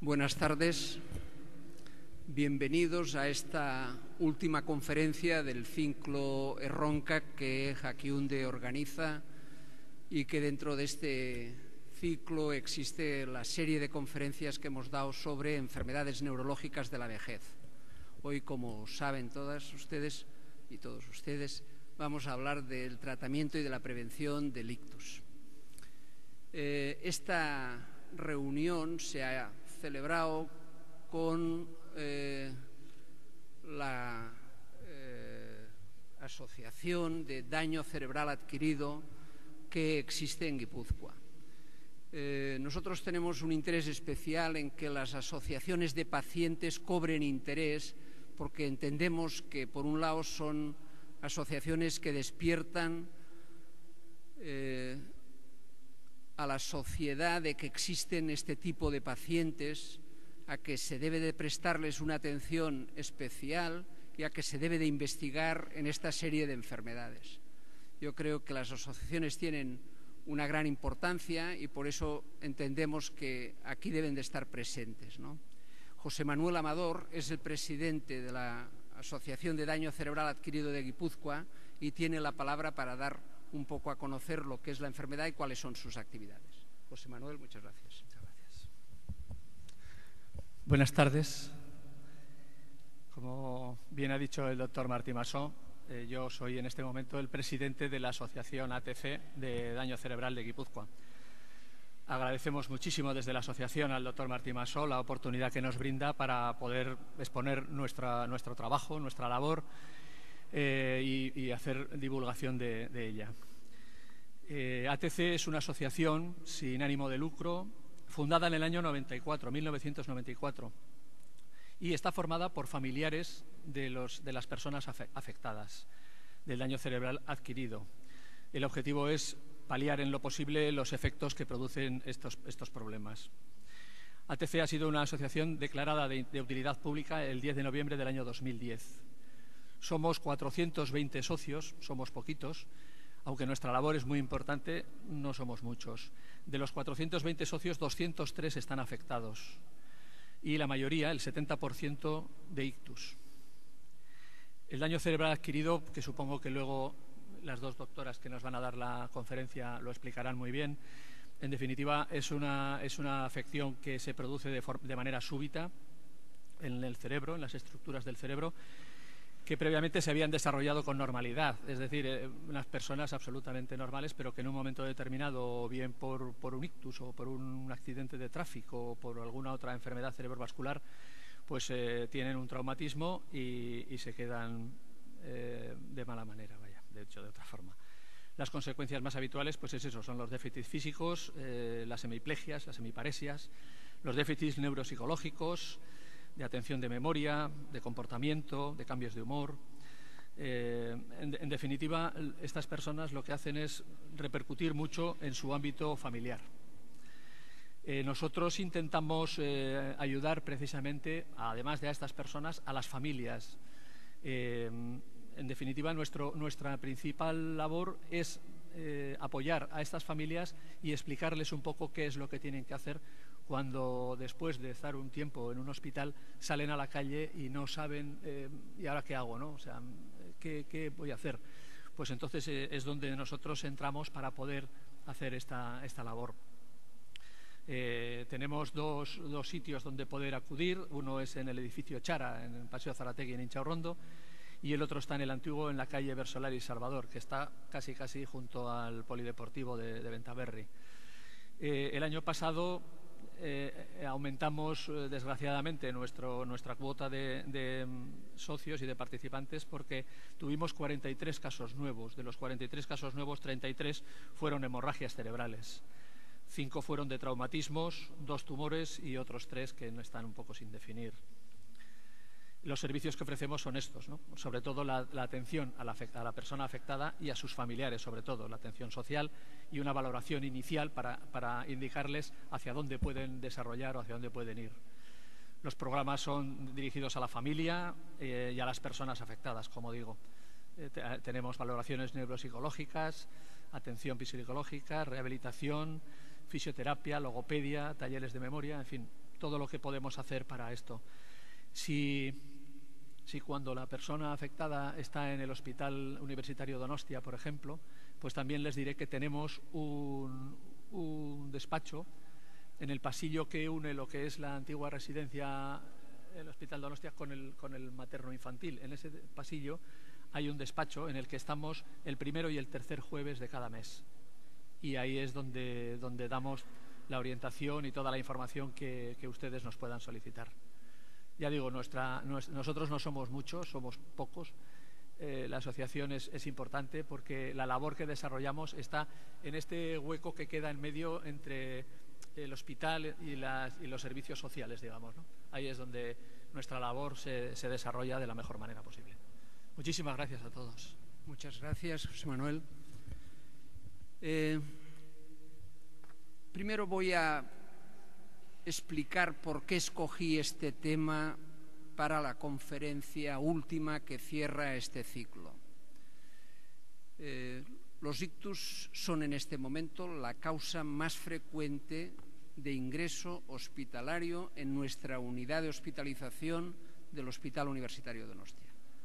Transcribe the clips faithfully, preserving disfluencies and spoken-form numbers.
Buenas tardes. Bienvenidos a esta última conferencia del ciclo Erronca que Jaquiunde organiza y que dentro de este ciclo existe la serie de conferencias que hemos dado sobre enfermedades neurológicas de la vejez. Hoy, como saben todas ustedes y todos ustedes, vamos a hablar del tratamiento y de la prevención del ictus. Eh, esta reunión se ha celebrado con eh, la eh, Asociación de Daño Cerebral Adquirido que existe en Guipúzcoa. Eh, nosotros tenemos un interés especial en que las asociaciones de pacientes cobren interés porque entendemos que, por un lado, son asociaciones que despiertan eh, a la sociedad de que existen este tipo de pacientes, a que se debe de prestarles una atención especial y a que se debe de investigar en esta serie de enfermedades. Yo creo que las asociaciones tienen una gran importancia y por eso entendemos que aquí deben de estar presentes, ¿no? José Manuel Amador es el presidente de la Asociación de Daño Cerebral Adquirido de Guipúzcoa y tiene la palabra para dar un poco a conocer lo que es la enfermedad y cuáles son sus actividades. José Manuel, muchas gracias. Muchas gracias. Buenas tardes. Como bien ha dicho el doctor Martí Masó, eh, yo soy en este momento el presidente de la Asociación A T C de Daño Cerebral de Guipúzcoa. Agradecemos muchísimo desde la asociación al doctor Martí Masó la oportunidad que nos brinda para poder exponer nuestra, nuestro trabajo, nuestra labor eh, y, y hacer divulgación de, de ella. Eh, A T C es una asociación sin ánimo de lucro fundada en el año noventa y cuatro, mil novecientos noventa y cuatro, y está formada por familiares de, los, de las personas afectadas del daño cerebral adquirido. El objetivo es paliar en lo posible los efectos que producen estos, estos problemas. A T C ha sido una asociación declarada de, de utilidad pública el diez de noviembre del año dos mil diez. Somos cuatrocientos veinte socios, somos poquitos, aunque nuestra labor es muy importante, no somos muchos. De los cuatrocientos veinte socios, doscientos tres están afectados y la mayoría, el setenta por ciento, de ictus. El daño cerebral adquirido, que supongo que luego las dos doctoras que nos van a dar la conferencia lo explicarán muy bien, en definitiva es una, es una afección que se produce de, de manera súbita en el cerebro, en las estructuras del cerebro, que previamente se habían desarrollado con normalidad, es decir, eh, unas personas absolutamente normales, pero que en un momento determinado, o bien por, por un ictus o por un accidente de tráfico o por alguna otra enfermedad cerebrovascular, pues eh, tienen un traumatismo y, y se quedan eh, de mala manera, vaya, de hecho, de otra forma. Las consecuencias más habituales, pues es eso, son los déficits físicos, eh, las hemiplegias, las hemiparesias, los déficits neuropsicológicos, de atención de memoria, de comportamiento, de cambios de humor. Eh, en, en definitiva, estas personas lo que hacen es repercutir mucho en su ámbito familiar. Eh, nosotros intentamos eh, ayudar precisamente, además de a estas personas, a las familias. Eh, en definitiva, nuestro, nuestra principal labor es eh, apoyar a estas familias y explicarles un poco qué es lo que tienen que hacer cuando después de estar un tiempo en un hospital salen a la calle y no saben eh, ¿y ahora qué hago? ¿no? O sea, ¿qué, qué voy a hacer? Pues entonces eh, es donde nosotros entramos para poder hacer esta, esta labor. Eh, tenemos dos, dos sitios donde poder acudir. Uno es en el edificio Chara, en el Paseo Zarategui, en Inchaurrondo, y el otro está en el antiguo, en la calle Versolari Salvador, que está casi casi junto al polideportivo de, de Bentaberri. Eh, el año pasado Eh, aumentamos eh, desgraciadamente nuestro, nuestra cuota de, de um, socios y de participantes porque tuvimos cuarenta y tres casos nuevos. De los cuarenta y tres casos nuevos, treinta y tres fueron hemorragias cerebrales. Cinco fueron de traumatismos, dos tumores y otros tres que no están un poco sin definir. Los servicios que ofrecemos son estos, ¿no? Sobre todo la, la atención a la, a la persona afectada y a sus familiares, sobre todo la atención social y una valoración inicial para, para indicarles hacia dónde pueden desarrollar o hacia dónde pueden ir. Los programas son dirigidos a la familia eh, y a las personas afectadas, como digo. Eh, te, tenemos valoraciones neuropsicológicas, atención psicológica, rehabilitación, fisioterapia, logopedia, talleres de memoria, en fin, todo lo que podemos hacer para esto. Si, si cuando la persona afectada está en el Hospital Universitario Donostia, por ejemplo, pues también les diré que tenemos un, un despacho en el pasillo que une lo que es la antigua residencia, el Hospital Donostia, con el, con el materno-infantil. En ese pasillo hay un despacho en el que estamos el primero y el tercer jueves de cada mes. Y ahí es donde, donde damos la orientación y toda la información que, que ustedes nos puedan solicitar. Ya digo, nuestra, nos, nosotros no somos muchos, somos pocos. Eh, la asociación es, es importante porque la labor que desarrollamos está en este hueco que queda en medio entre el hospital y, las, y los servicios sociales, digamos, ¿no? Ahí es donde nuestra labor se, se desarrolla de la mejor manera posible. Muchísimas gracias a todos. Muchas gracias, José Manuel. Eh, primero voy a explicar por qué escogí este tema para la conferencia última que cierra este ciclo. Eh, los ictus son en este momento la causa más frecuente de ingreso hospitalario en nuestra unidad de hospitalización del Hospital Universitario de Donostia.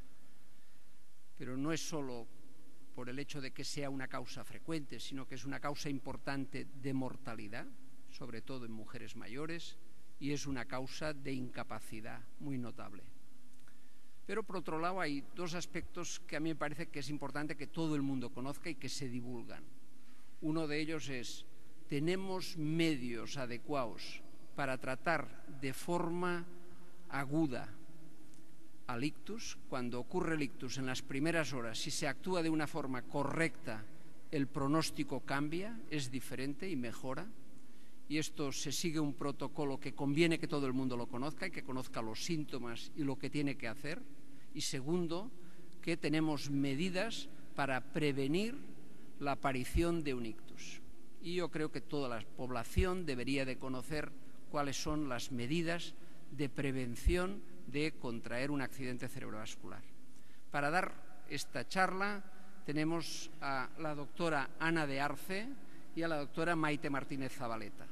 Pero no es solo por el hecho de que sea una causa frecuente, sino que es una causa importante de mortalidad, sobre todo en mujeres mayores, y es una causa de incapacidad muy notable. Pero, por otro lado, hay dos aspectos que a mí me parece que es importante que todo el mundo conozca y que se divulgan. Uno de ellos es, tenemos medios adecuados para tratar de forma aguda al ictus. Cuando ocurre el ictus en las primeras horas, si se actúa de una forma correcta, el pronóstico cambia, es diferente y mejora. Y esto se sigue un protocolo que conviene que todo el mundo lo conozca y que conozca los síntomas y lo que tiene que hacer. Y segundo, que tenemos medidas para prevenir la aparición de un ictus. Y yo creo que toda la población debería de conocer cuáles son las medidas de prevención de contraer un accidente cerebrovascular. Para dar esta charla tenemos a la doctora Ana de Arce y a la doctora Maite Martínez Zabaleta.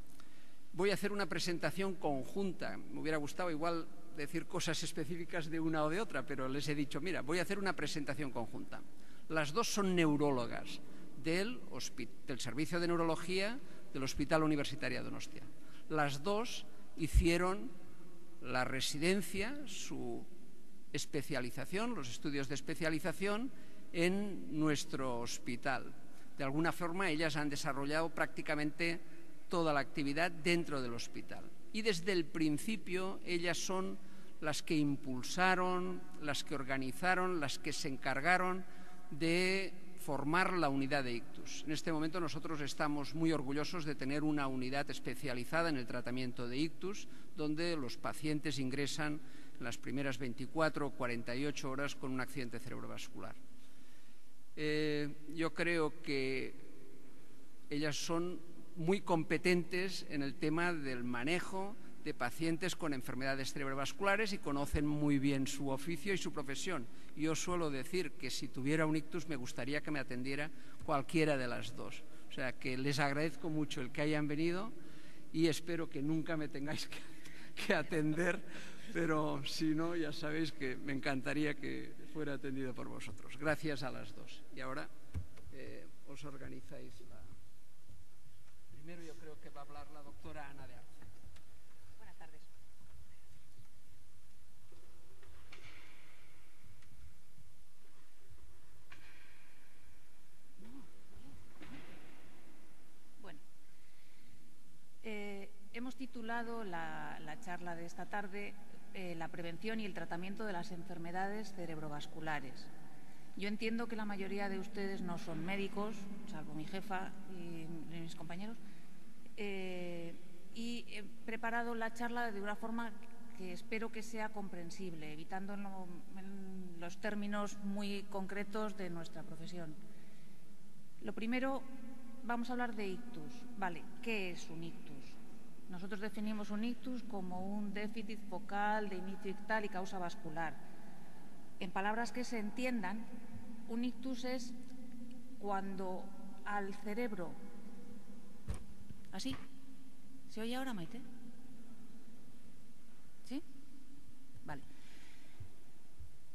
Voy a hacer una presentación conjunta. Me hubiera gustado igual decir cosas específicas de una o de otra, pero les he dicho, mira, voy a hacer una presentación conjunta. Las dos son neurólogas del, del Servicio de Neurología del Hospital Universitario de Donostia. Las dos hicieron la residencia, su especialización, los estudios de especialización en nuestro hospital. De alguna forma, ellas han desarrollado prácticamente toda la actividad dentro del hospital. Y desde el principio ellas son las que impulsaron, las que organizaron, las que se encargaron de formar la unidad de ictus. En este momento nosotros estamos muy orgullosos de tener una unidad especializada en el tratamiento de ictus, donde los pacientes ingresan en las primeras veinticuatro o cuarenta y ocho horas con un accidente cerebrovascular. Eh, yo creo que ellas son muy competentes en el tema del manejo de pacientes con enfermedades cerebrovasculares y conocen muy bien su oficio y su profesión. Yo suelo decir que si tuviera un ictus me gustaría que me atendiera cualquiera de las dos. O sea, que les agradezco mucho el que hayan venido y espero que nunca me tengáis que, que atender, pero si no, ya sabéis que me encantaría que fuera atendido por vosotros. Gracias a las dos. Y ahora eh, os organizáis la... Primero yo creo que va a hablar la doctora Ana de Arce. Buenas tardes. Bueno, eh, hemos titulado la, la charla de esta tarde eh, la prevención y el tratamiento de las enfermedades cerebrovasculares. Yo entiendo que la mayoría de ustedes no son médicos, salvo mi jefa y mis compañeros, eh, y he preparado la charla de una forma que espero que sea comprensible, evitando en lo, en los términos muy concretos de nuestra profesión. Lo primero, vamos a hablar de ictus. Vale, ¿qué es un ictus? Nosotros definimos un ictus como un déficit focal de inicio ictal y causa vascular. En palabras que se entiendan, un ictus es cuando al cerebro... ¿Así? ¿Se oye ahora, Maite?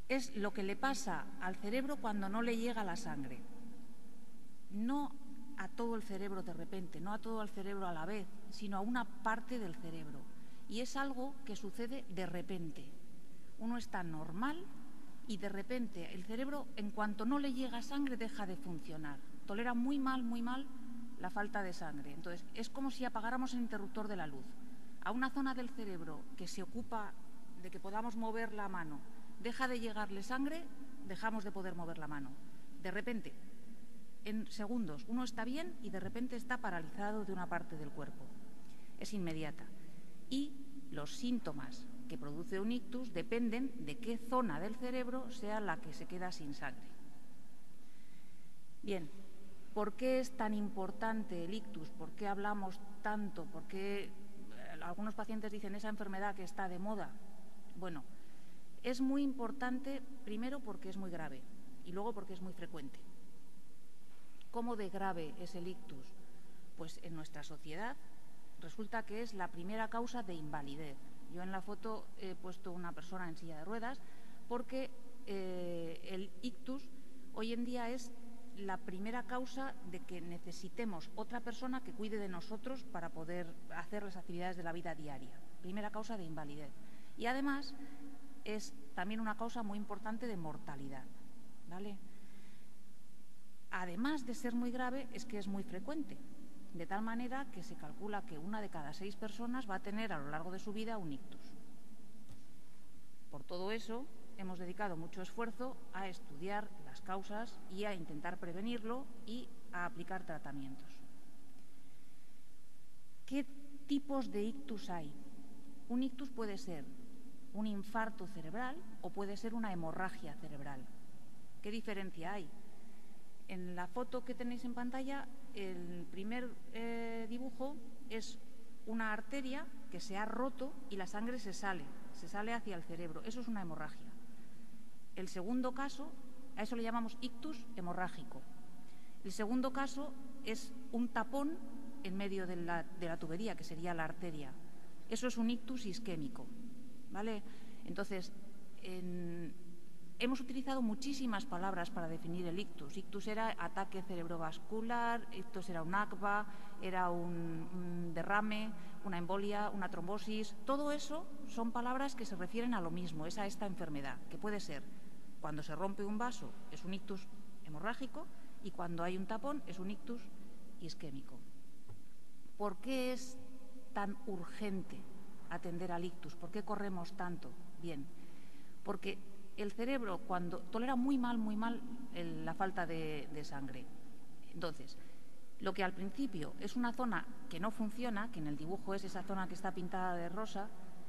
es lo que le pasa al cerebro cuando no le llega la sangre. No a todo el cerebro de repente, no a todo el cerebro a la vez, sino a una parte del cerebro. Y es algo que sucede de repente. Uno está normal y de repente el cerebro, en cuanto no le llega sangre, deja de funcionar. Tolera muy mal, muy mal la falta de sangre. Entonces, es como si apagáramos el interruptor de la luz. A una zona del cerebro que se ocupa de que podamos mover la mano, deja de llegarle sangre, dejamos de poder mover la mano. De repente, en segundos, uno está bien y de repente está paralizado de una parte del cuerpo. Es inmediata. Y los síntomas que produce un ictus dependen de qué zona del cerebro sea la que se queda sin sangre. Bien, ¿por qué es tan importante el ictus? ¿Por qué hablamos tanto? ¿Por qué algunos pacientes dicen esa enfermedad que está de moda? Bueno, es muy importante primero porque es muy grave y luego porque es muy frecuente. ¿Cómo de grave es el ictus? Pues en nuestra sociedad resulta que es la primera causa de invalidez. Yo en la foto he puesto una persona en silla de ruedas porque eh, el ictus hoy en día es la primera causa de que necesitemos otra persona que cuide de nosotros para poder hacer las actividades de la vida diaria. Primera causa de invalidez. Y además es también una causa muy importante de mortalidad, ¿vale? Además de ser muy grave, es que es muy frecuente, de tal manera que se calcula que una de cada seis personas va a tener a lo largo de su vida un ictus. Por todo eso, hemos dedicado mucho esfuerzo a estudiar las causas y a intentar prevenirlo y a aplicar tratamientos. ¿Qué tipos de ictus hay? Un ictus puede ser un infarto cerebral o puede ser una hemorragia cerebral. ¿Qué diferencia hay? En la foto que tenéis en pantalla, el primer eh, dibujo es una arteria que se ha roto y la sangre se sale, se sale hacia el cerebro. Eso es una hemorragia. El segundo caso, a eso le llamamos ictus hemorrágico. El segundo caso es un tapón en medio de la, de la tubería, que sería la arteria. Eso es un ictus isquémico, ¿vale? Entonces, en, hemos utilizado muchísimas palabras para definir el ictus. Ictus era ataque cerebrovascular, ictus era un A C V A, era un, un derrame, una embolia, una trombosis. Todo eso son palabras que se refieren a lo mismo, es a esta enfermedad, que puede ser cuando se rompe un vaso es un ictus hemorrágico y cuando hay un tapón es un ictus isquémico. ¿Por qué es tan urgente atender al ictus? ¿Por qué corremos tanto? Bien, porque el cerebro cuando tolera muy mal, muy mal el, la falta de, de sangre. Entonces, lo que al principio es una zona que no funciona, que en el dibujo es esa zona que está pintada de rosa,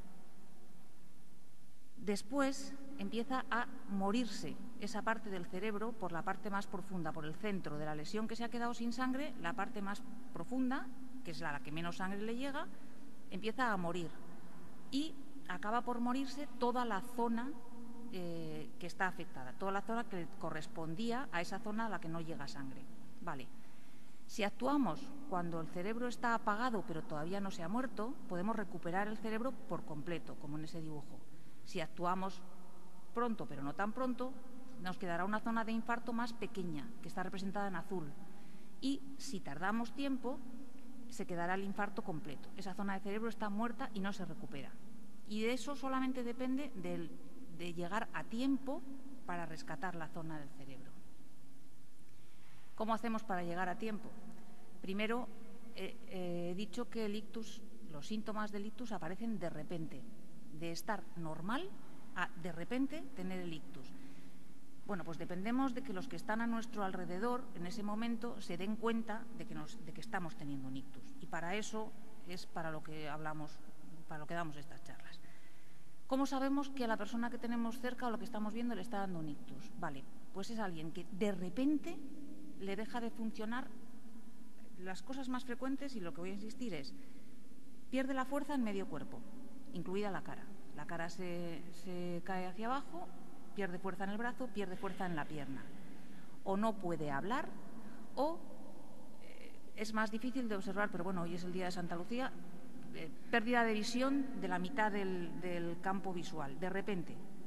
después empieza a morirse esa parte del cerebro por la parte más profunda, por el centro de la lesión que se ha quedado sin sangre, la parte más profunda, que es la a la que menos sangre le llega, empieza a morir y acaba por morirse toda la zona eh, que está afectada, toda la zona que correspondía a esa zona a la que no llega sangre. Vale. Si actuamos cuando el cerebro está apagado pero todavía no se ha muerto, podemos recuperar el cerebro por completo, como en ese dibujo. Si actuamos pronto pero no tan pronto, nos quedará una zona de infarto más pequeña, que está representada en azul. Y si tardamos tiempo, se quedará el infarto completo. Esa zona de cerebro está muerta y no se recupera. Y de eso solamente depende de, de llegar a tiempo para rescatar la zona del cerebro. ¿Cómo hacemos para llegar a tiempo? Primero, eh, eh, he dicho que el ictus, los síntomas del ictus aparecen de repente, de estar normal a de repente tener el ictus. Bueno, pues dependemos de que los que están a nuestro alrededor en ese momento se den cuenta de que, nos, de que estamos teniendo un ictus. Y para eso es para lo que hablamos, para lo que damos estas charlas. ¿Cómo sabemos que a la persona que tenemos cerca o lo que estamos viendo le está dando un ictus? Vale, pues es alguien que de repente le deja de funcionar. Las cosas más frecuentes, y lo que voy a insistir es, pierde la fuerza en medio cuerpo, incluida la cara. La cara se, se cae hacia abajo, pierde fuerza en el brazo, pierde fuerza en la pierna. O no puede hablar, o eh, es más difícil de observar, pero bueno, hoy es el día de Santa Lucía, eh, pérdida de visión de la mitad del, del campo visual. De repente,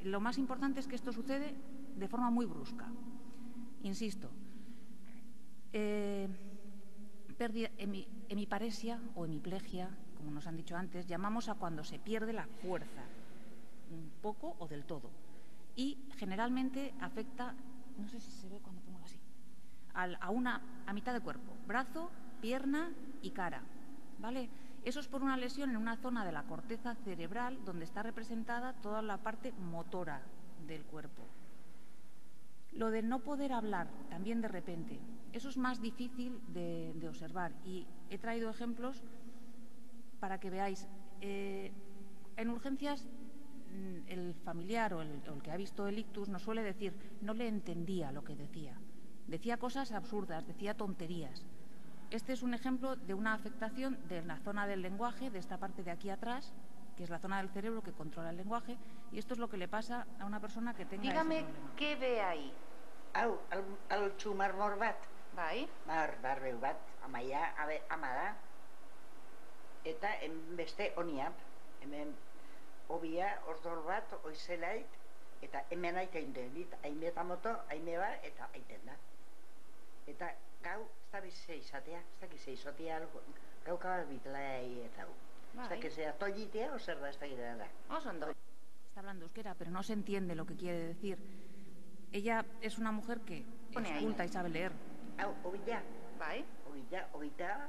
Lo más importante es que esto sucede de forma muy brusca. Insisto, eh, pérdida, hemi, hemiparesia o hemiplegia, como nos han dicho antes, llamamos a cuando se pierde la fuerza, un poco o del todo. Y generalmente afecta, no sé si se ve cuando pongo así, a, una, a mitad del cuerpo, brazo, pierna y cara, ¿vale? Eso es por una lesión en una zona de la corteza cerebral donde está representada toda la parte motora del cuerpo. Lo de no poder hablar, también de repente, eso es más difícil de, de observar y he traído ejemplos para que veáis. Eh, en urgencias, el familiar o el, o el que ha visto el ictus nos suele decir, no le entendía lo que decía, decía cosas absurdas, decía tonterías. Este es un ejemplo de una afectación de la zona del lenguaje, de esta parte de aquí atrás, que es la zona del cerebro que controla el lenguaje, y esto es lo que le pasa a una persona que tenga Dígame ese problema. Què ve ahí? Hau, el, el txumarmor bat, Bai? mar, barbeu bat, amaia, abe, amada, eta en beste oniap, hemen obia, ordol bat, oizelait, eta hemen aiten den, dit, haime eta moto, haime ba, eta aiten da. Eta gau, ez da bizei izatea, ez da bizei izatea, gau kaba bitlai eta gu. Ez da que sea tollitea o zer da, ez da gira da. Oso ondo. Está hablando euskera, pero no se entiende lo que quiere decir. Ella es una mujer que Pone es ahí. culta y sabe leer. Hau, obila, Bai? obila, obita,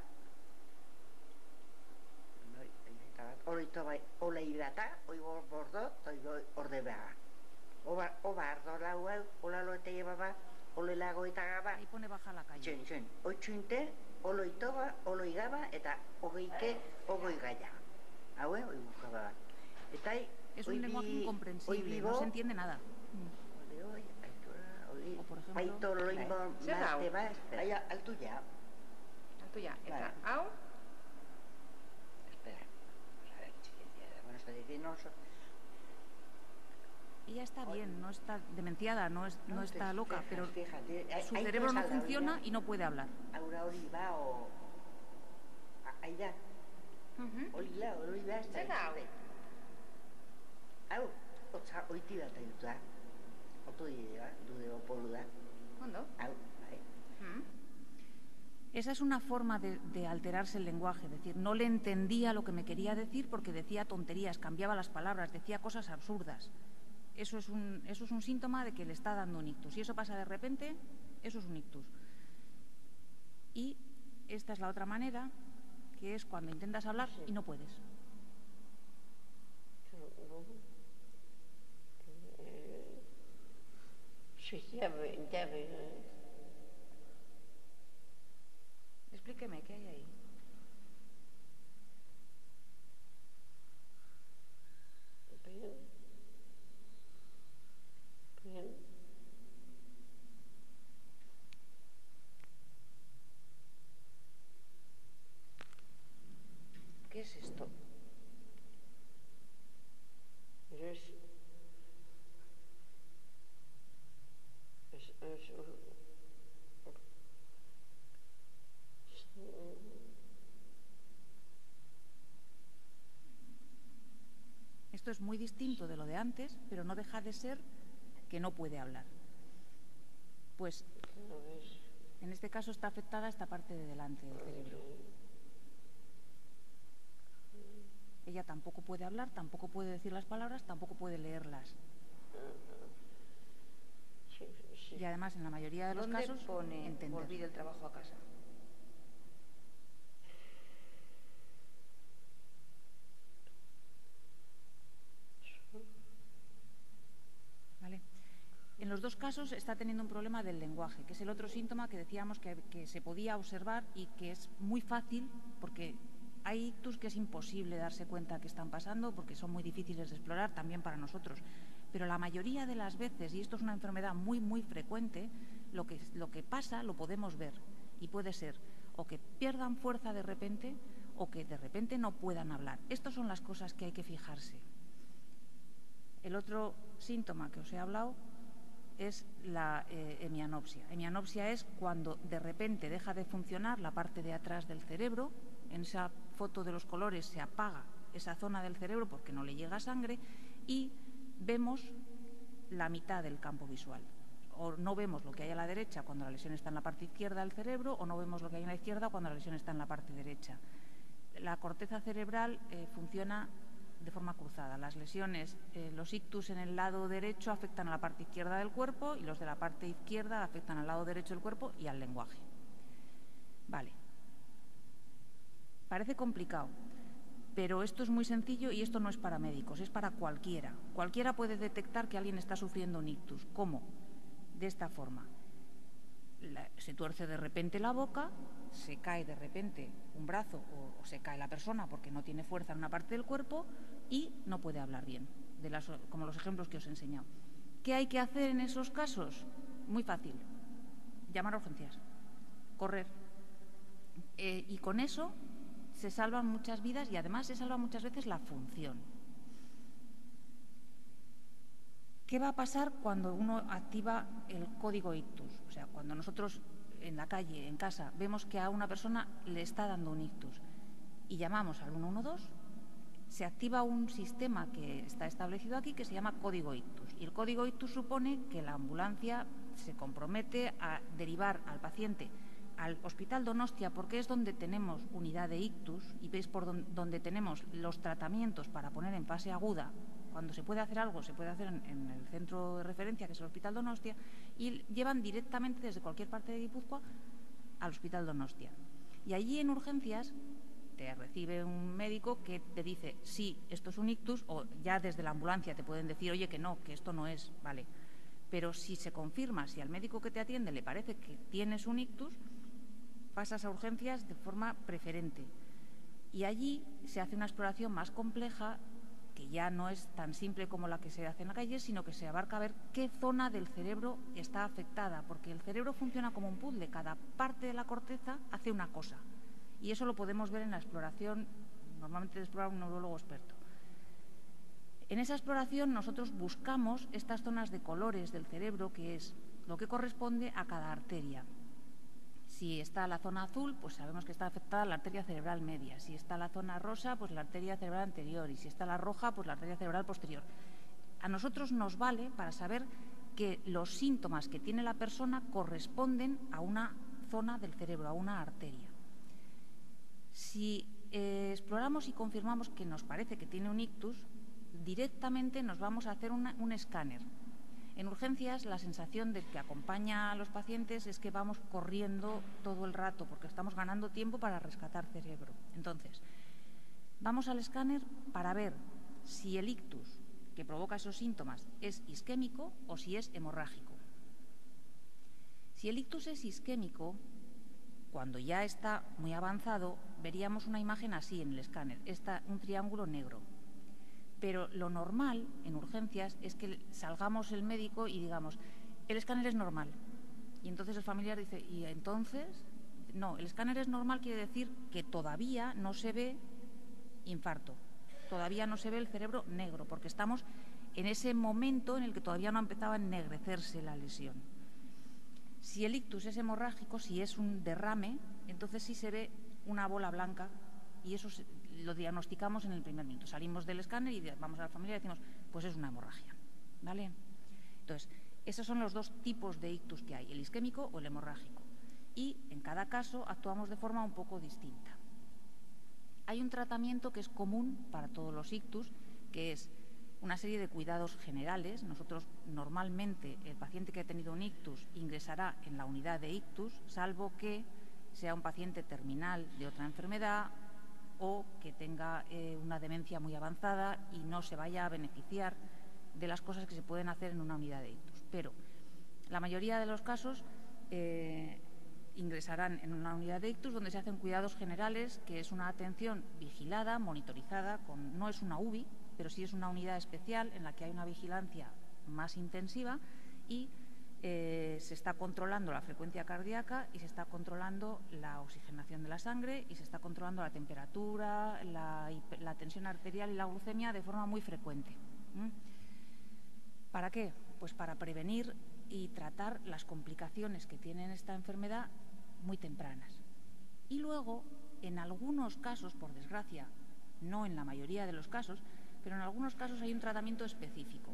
oroito bai, ola irata, oi bordo, oi orde beha. Oba, oba ardo lau hau, ola loete llevaba, ole lago eta gaba, Ahí pone baja la calle. txen, txen, oi txunte, olo itoba, olo igaba, eta ogeike, ogoi gaia. Hau, eh, oi bukaba. Eta hai, Es un lenguaje incomprensible, no se entiende nada. O, por ejemplo, Baito loinbo Zer hau? mazte ba, ai, altu ja. Altu ja. Eta Bai. hau? Espera, a ver, chiquitilla, bueno, esto de no so- Ella está bien, no está demenciada, no, es, no No, está te- loca, fíjate, pero fíjate, hay- su hay cerebro no cosas, la funciona verdad. y no puede hablar. Aura hori ba, o... a- Aida, hori la, hori da, ez da. Zer da hau? Hau, otza, oiti bat aiutu da. Otu dira, dude opolu da. Ondo. Hau, bai. Mm. Esa es una forma de, de alterarse el lenguaje, es decir, no le entendía lo que me quería decir porque decía tonterías, cambiaba las palabras, decía cosas absurdas. Eso es un, eso es un síntoma de que le está dando un ictus. Si eso pasa de repente, eso es un ictus. Y esta es la otra manera, que es cuando intentas hablar y no puedes. Sí, ya ve, ya ve. Explíqueme, ¿qué hay ahí? Bien. Bien. ¿Qué es esto? Es, es, es, Esto es muy distinto de lo de antes, pero no deja de ser que no puede hablar. Pues en este caso está afectada esta parte de delante del cerebro. Ella tampoco puede hablar, tampoco puede decir las palabras, tampoco puede leerlas. sí, sí. Y además, en la mayoría de los ¿Dónde casos, pone entender. volví del trabajo a casa? ¿Vale? En los dos casos está teniendo un problema del lenguaje, que es el otro síntoma que decíamos que, que se podía observar y que es muy fácil, porque hay ictus que es imposible darse cuenta que están pasando, porque son muy difíciles de explorar también para nosotros. Pero la mayoría de las veces, y esto es una enfermedad muy, muy frecuente, lo que, lo que pasa lo podemos ver. Y puede ser o que pierdan fuerza de repente o que de repente no puedan hablar. Estas son las cosas que hay que fijarse. El otro síntoma que os he hablado es la eh, hemianopsia. Hemianopsia es cuando de repente deja de funcionar la parte de atrás del cerebro. En esa foto de los colores se apaga esa zona del cerebro porque no le llega sangre y vemos la mitad del campo visual. O no vemos lo que hay a la derecha cuando la lesión está en la parte izquierda del cerebro, o no vemos lo que hay en la izquierda cuando la lesión está en la parte derecha. La corteza cerebral eh, funciona de forma cruzada. Las lesiones, eh, los ictus en el lado derecho afectan a la parte izquierda del cuerpo y los de la parte izquierda afectan al lado derecho del cuerpo y al lenguaje. Vale. Parece complicado, pero esto es muy sencillo y esto no es para médicos, es para cualquiera. Cualquiera puede detectar que alguien está sufriendo un ictus. ¿Cómo? De esta forma. La, se tuerce de repente la boca, se cae de repente un brazo o, o se cae la persona porque no tiene fuerza en una parte del cuerpo y no puede hablar bien, de las, como los ejemplos que os he enseñado. ¿Qué hay que hacer en esos casos? Muy fácil. Llamar a urgencias, correr. Eh, y con eso se salvan muchas vidas y además se salva muchas veces la función. ¿Qué va a pasar cuando uno activa el código ictus? O sea, cuando nosotros en la calle, en casa, vemos que a una persona le está dando un ictus y llamamos al uno uno dos, se activa un sistema que está establecido aquí que se llama código ictus. Y el código ictus supone que la ambulancia se compromete a derivar al paciente al Hospital Donostia, porque es donde tenemos unidad de ictus y veis por donde, donde tenemos los tratamientos para poner en fase aguda. Cuando se puede hacer algo, se puede hacer en, en el centro de referencia, que es el Hospital Donostia, y llevan directamente desde cualquier parte de Guipúzcoa al Hospital Donostia. Y allí en urgencias te recibe un médico que te dice, sí, esto es un ictus, o ya desde la ambulancia te pueden decir, oye, que no, que esto no es, vale. Pero si se confirma, si al médico que te atiende le parece que tienes un ictus, pasas a urgencias de forma preferente. Y allí se hace una exploración más compleja, que ya no es tan simple como la que se hace en la calle, sino que se abarca a ver qué zona del cerebro está afectada, porque el cerebro funciona como un puzzle, cada parte de la corteza hace una cosa. Y eso lo podemos ver en la exploración, normalmente de explorar un neurólogo experto. En esa exploración nosotros buscamos estas zonas de colores del cerebro, que es lo que corresponde a cada arteria. Si está la zona azul, pues sabemos que está afectada la arteria cerebral media. Si está la zona rosa, pues la arteria cerebral anterior. Y si está la roja, pues la arteria cerebral posterior. A nosotros nos vale para saber que los síntomas que tiene la persona corresponden a una zona del cerebro, a una arteria. Si eh, exploramos y confirmamos que nos parece que tiene un ictus, directamente nos vamos a hacer una, un escáner. En urgencias, la sensación de que acompaña a los pacientes es que vamos corriendo todo el rato porque estamos ganando tiempo para rescatar cerebro. Entonces, vamos al escáner para ver si el ictus que provoca esos síntomas es isquémico o si es hemorrágico. Si el ictus es isquémico, cuando ya está muy avanzado, veríamos una imagen así en el escáner, está un triángulo negro. Pero lo normal en urgencias es que salgamos el médico y digamos, el escáner es normal. Y entonces el familiar dice, ¿y entonces? No, el escáner es normal quiere decir que todavía no se ve infarto, todavía no se ve el cerebro negro, porque estamos en ese momento en el que todavía no ha empezado a ennegrecerse la lesión. Si el ictus es hemorrágico, si es un derrame, entonces sí se ve una bola blanca y eso se, lo diagnosticamos en el primer minuto. Salimos del escáner y vamos a la familia y decimos, pues es una hemorragia, ¿vale? Entonces, esos son los dos tipos de ictus que hay, el isquémico o el hemorrágico. Y en cada caso actuamos de forma un poco distinta. Hay un tratamiento que es común para todos los ictus, que es una serie de cuidados generales. Nosotros normalmente el paciente que ha tenido un ictus ingresará en la unidad de ictus, salvo que sea un paciente terminal de otra enfermedad o que tenga eh, una demencia muy avanzada y no se vaya a beneficiar de las cosas que se pueden hacer en una unidad de ictus. Pero la mayoría de los casos eh, ingresarán en una unidad de ictus donde se hacen cuidados generales, que es una atención vigilada, monitorizada, con, no es una U B I, pero sí es una unidad especial en la que hay una vigilancia más intensiva y Eh, se está controlando la frecuencia cardíaca y se está controlando la oxigenación de la sangre y se está controlando la temperatura, la, la tensión arterial y la glucemia de forma muy frecuente. ¿Mm? ¿Para qué? Pues para prevenir y tratar las complicaciones que tiene esta enfermedad muy tempranas. Y luego, en algunos casos, por desgracia, no en la mayoría de los casos, pero en algunos casos hay un tratamiento específico.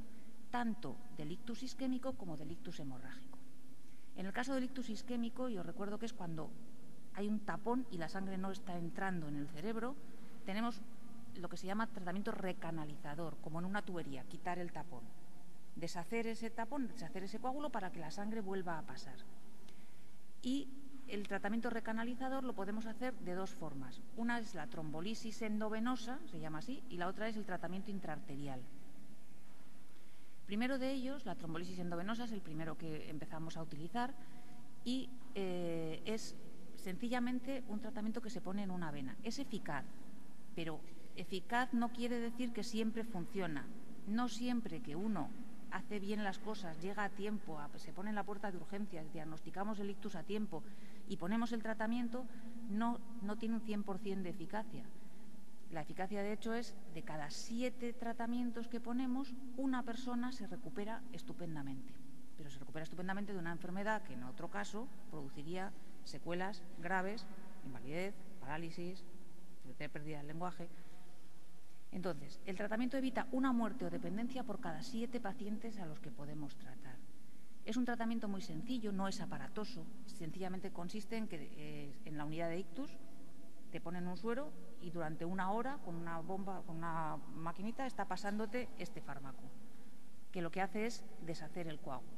tanto del ictus isquémico como del ictus hemorrágico. En el caso del ictus isquémico, yo recuerdo que es cuando hay un tapón y la sangre no está entrando en el cerebro, tenemos lo que se llama tratamiento recanalizador, como en una tubería, quitar el tapón, deshacer ese tapón, deshacer ese coágulo para que la sangre vuelva a pasar. Y el tratamiento recanalizador lo podemos hacer de dos formas. Una es la trombolisis endovenosa, se llama así, y la otra es el tratamiento intraarterial. Primero de ellos, la trombolisis endovenosa, es el primero que empezamos a utilizar y eh, es sencillamente un tratamiento que se pone en una vena. Es eficaz, pero eficaz no quiere decir que siempre funciona. No siempre que uno hace bien las cosas, llega a tiempo, a, se pone en la puerta de urgencias, diagnosticamos el ictus a tiempo y ponemos el tratamiento, no, no tiene un cien por cien de eficacia. La eficacia, de hecho, es de cada siete tratamientos que ponemos, una persona se recupera estupendamente. Pero se recupera estupendamente de una enfermedad que en otro caso produciría secuelas graves, invalidez, parálisis, pérdida del lenguaje. Entonces, el tratamiento evita una muerte o dependencia por cada siete pacientes a los que podemos tratar. Es un tratamiento muy sencillo, no es aparatoso, sencillamente consiste en que eh, en la unidad de ictus te ponen un suero y durante una hora con una bomba, con una maquinita está pasándote este fármaco, que lo que hace es deshacer el coágulo.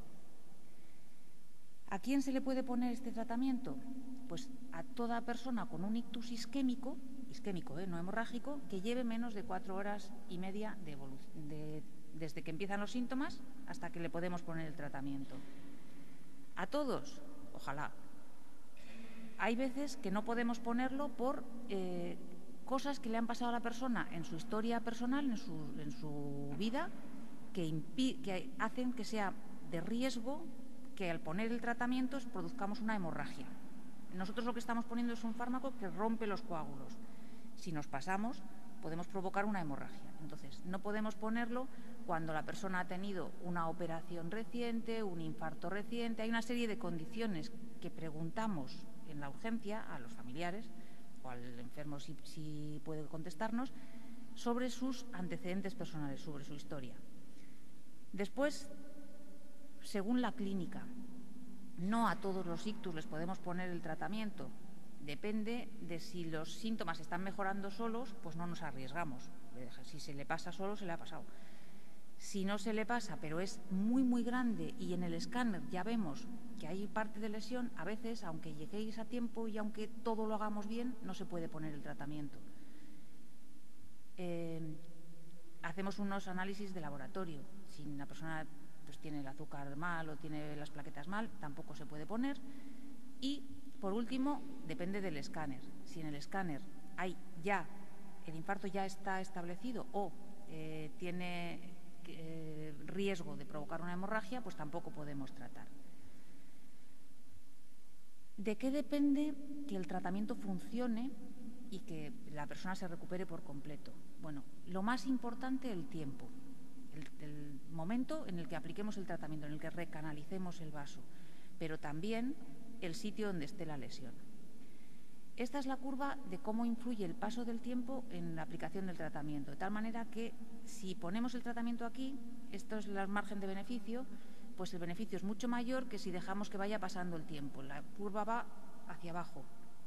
¿A quién se le puede poner este tratamiento? Pues a toda persona con un ictus isquémico, isquémico, ¿eh? no hemorrágico, que lleve menos de cuatro horas y media de de, desde que empiezan los síntomas hasta que le podemos poner el tratamiento. ¿A todos? Ojalá. Hay veces que no podemos ponerlo por eh, cosas que le han pasado a la persona en su historia personal, en su, en su vida, que, que hacen que sea de riesgo que al poner el tratamiento produzcamos una hemorragia. Nosotros lo que estamos poniendo es un fármaco que rompe los coágulos. Si nos pasamos, podemos provocar una hemorragia. Entonces, no podemos ponerlo cuando la persona ha tenido una operación reciente, un infarto reciente. Hay una serie de condiciones que preguntamos en la urgencia a los familiares o al enfermo si, si puede contestarnos sobre sus antecedentes personales, sobre su historia. Después, según la clínica, no a todos los ictus les podemos poner el tratamiento. Depende de si los síntomas están mejorando solos, pues no nos arriesgamos. Si se le pasa solo, se le ha pasado. Si no se le pasa, pero es muy, muy grande y en el escáner ya vemos que hay parte de lesión, a veces, aunque lleguéis a tiempo y aunque todo lo hagamos bien, no se puede poner el tratamiento. Eh, hacemos unos análisis de laboratorio. Si una persona pues, tiene el azúcar mal o tiene las plaquetas mal, tampoco se puede poner. Y, por último, depende del escáner. Si en el escáner hay ya, el infarto ya está establecido o eh, tiene eh, riesgo de provocar una hemorragia, pues tampoco podemos tratar. ¿De qué depende que el tratamiento funcione y que la persona se recupere por completo? Bueno, lo más importante, el tiempo, el, el momento en el que apliquemos el tratamiento, en el que recanalicemos el vaso, pero también el sitio donde esté la lesión. Esta es la curva de cómo influye el paso del tiempo en la aplicación del tratamiento, de tal manera que si ponemos el tratamiento aquí, esto es el margen de beneficio, pues el beneficio es mucho mayor que si dejamos que vaya pasando el tiempo. La curva va hacia abajo.